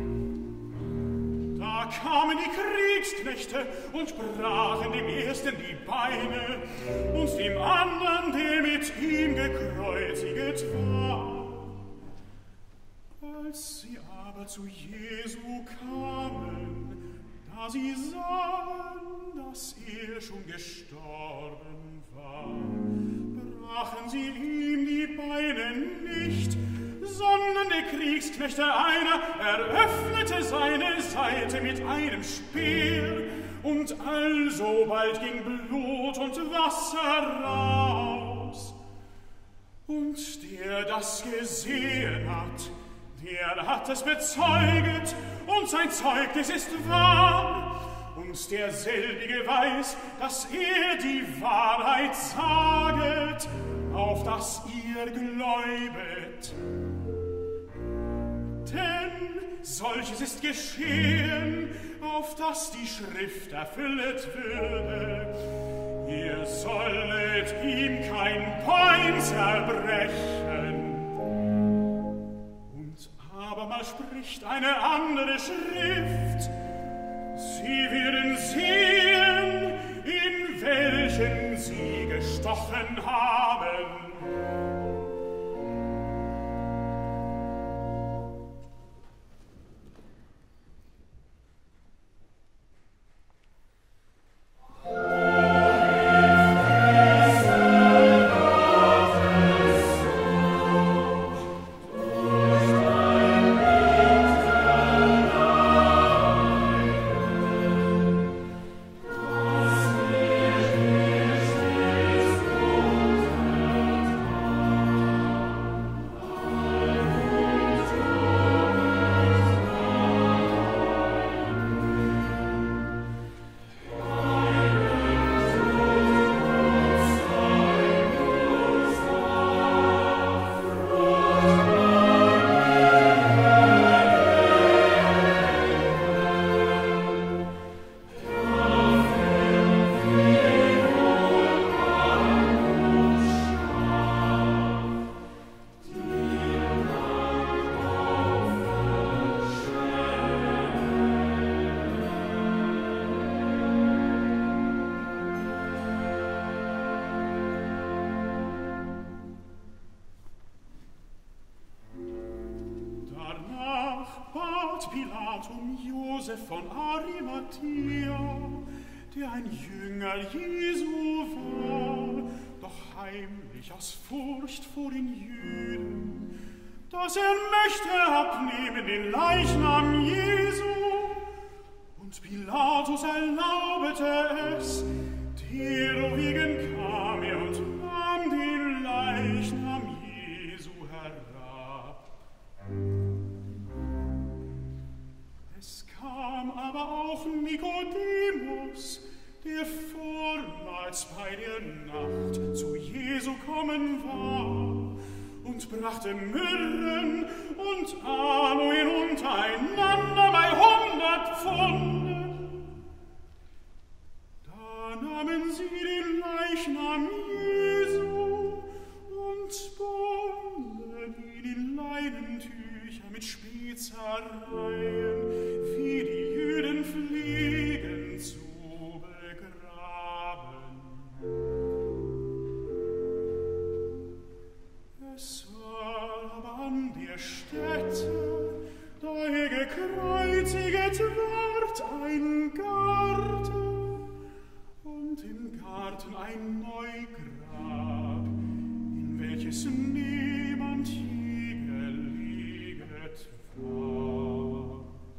A: Da kamen die Kriegsknechte und brachen dem ersten die Beine und dem anderen, der mit ihm gekreuziget war. Als sie aber zu Jesu kamen, da sie sahen, dass er schon gestorben war, brachen sie ihm die Beine nicht, sondern der Kriegsknechte einer eröffnete seine Seite mit einem Speer, und alsobald ging Blut und Wasser raus. Und der das gesehen hat, der hat es bezeuget, und sein Zeugnis ist wahr. Und derselbige weiß, dass er die Wahrheit saget, auf dass ihr gläubet. Denn solches ist geschehen, auf dass die Schrift erfüllet würde. Ihr sollet ihm kein Bein zerbrechen. Und abermal spricht eine andere Schrift: Sie werden sehen, in welchen sie gestochen haben. Pilatum Josef von Arimathea, der ein Jünger Jesu war, doch heimlich aus Furcht vor den Jüden, dass möchte abnehmen den Leichnam Jesu. Und Pilatus erlaubete es, derowegen kam er und nahm den Leichnam Jesu herab. Es kam aber auch Nikodemus, der vormals bei der Nacht zu Jesu kommen war, und brachte Myrrhen und Aloe untereinander bei 100 Pfunde. Da nahmen sie den Leichnam Jesu und bonden ihn in Leinentücher mit Spezereien, wie die Jüden pflegen zu begraben. Es war aber an der Stätte, da gekreuziget ward, ein Garten, und im Garten ein Neugrab, in welches niemand je gelieget war.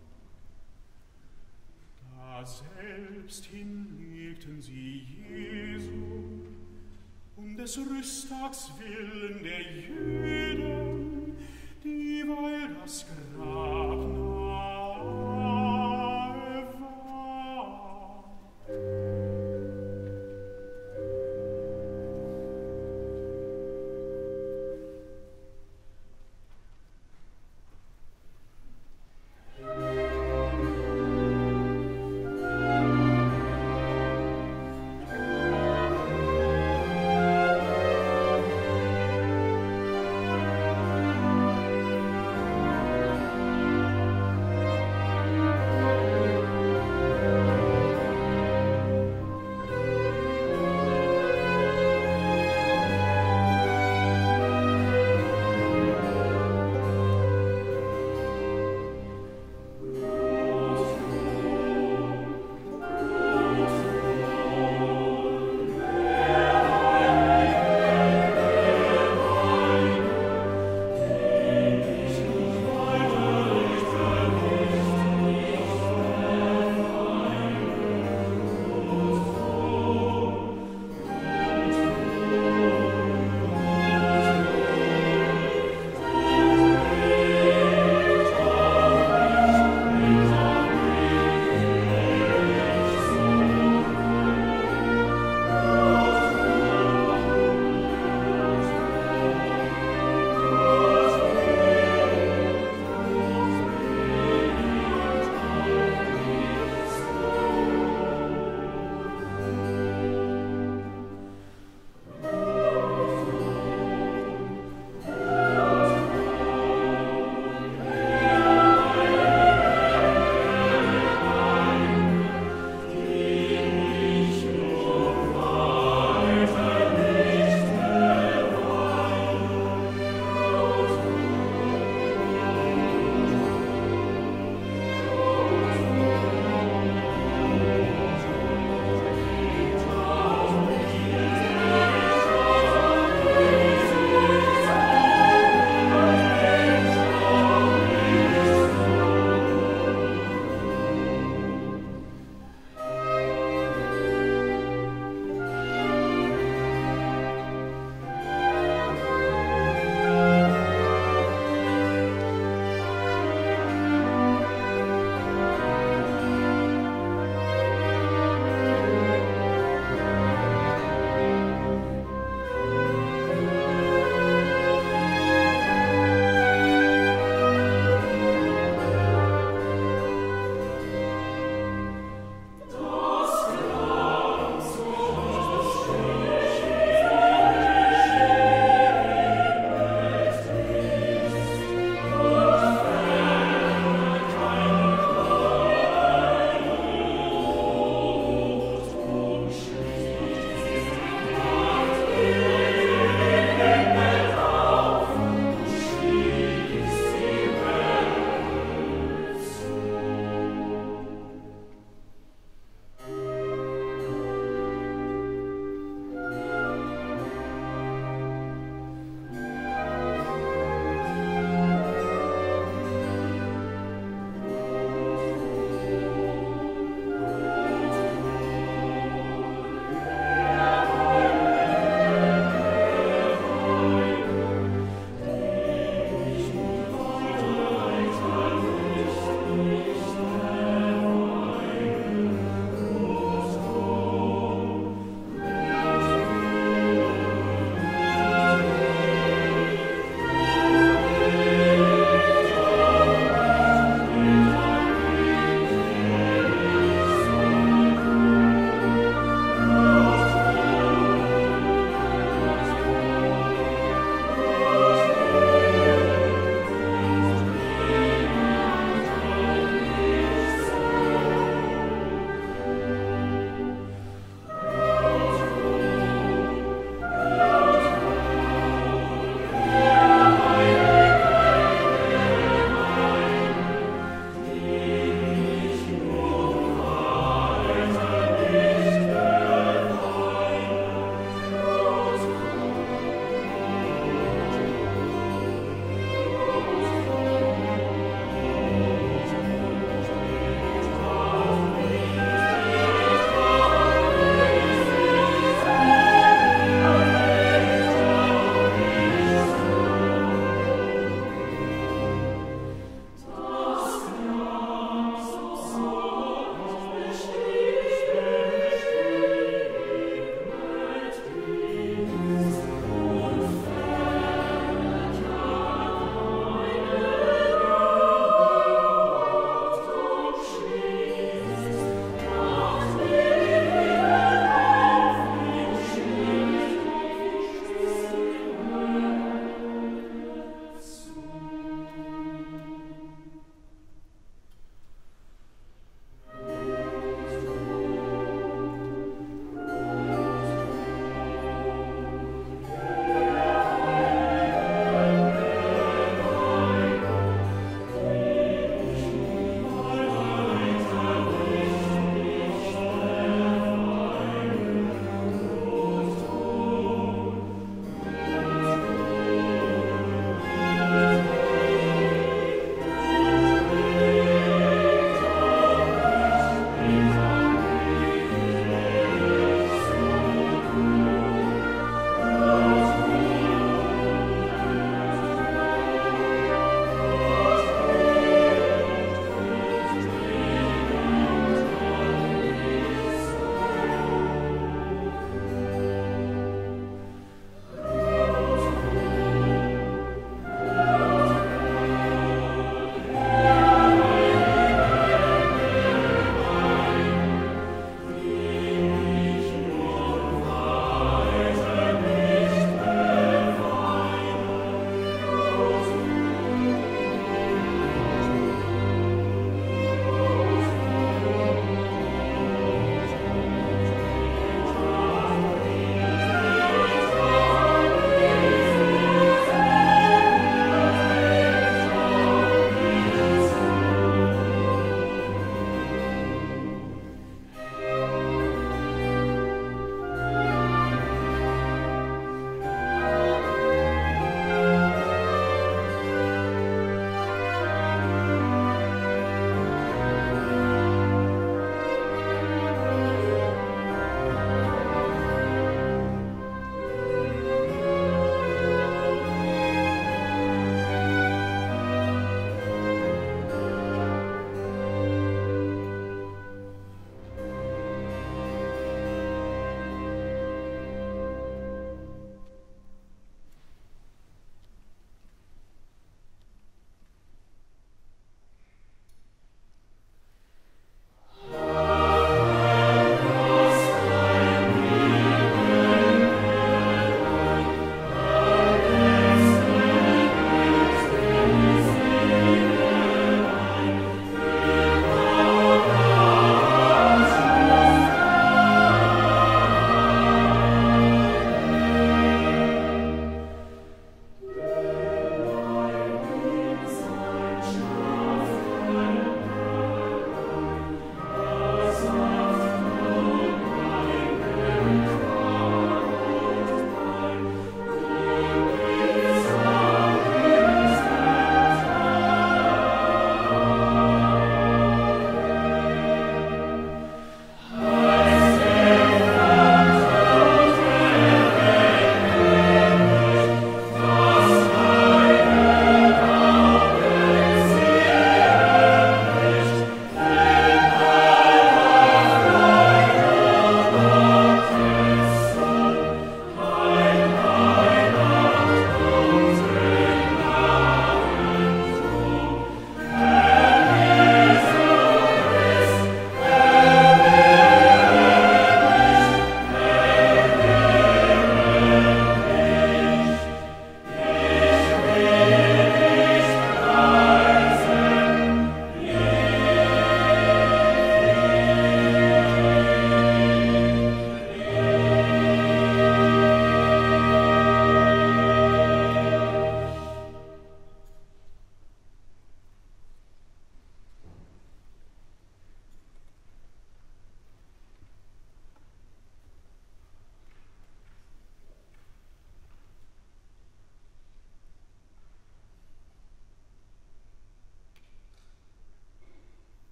A: Da selbst hinlegten sie Jesu, des Rüsttags willen der Jüden,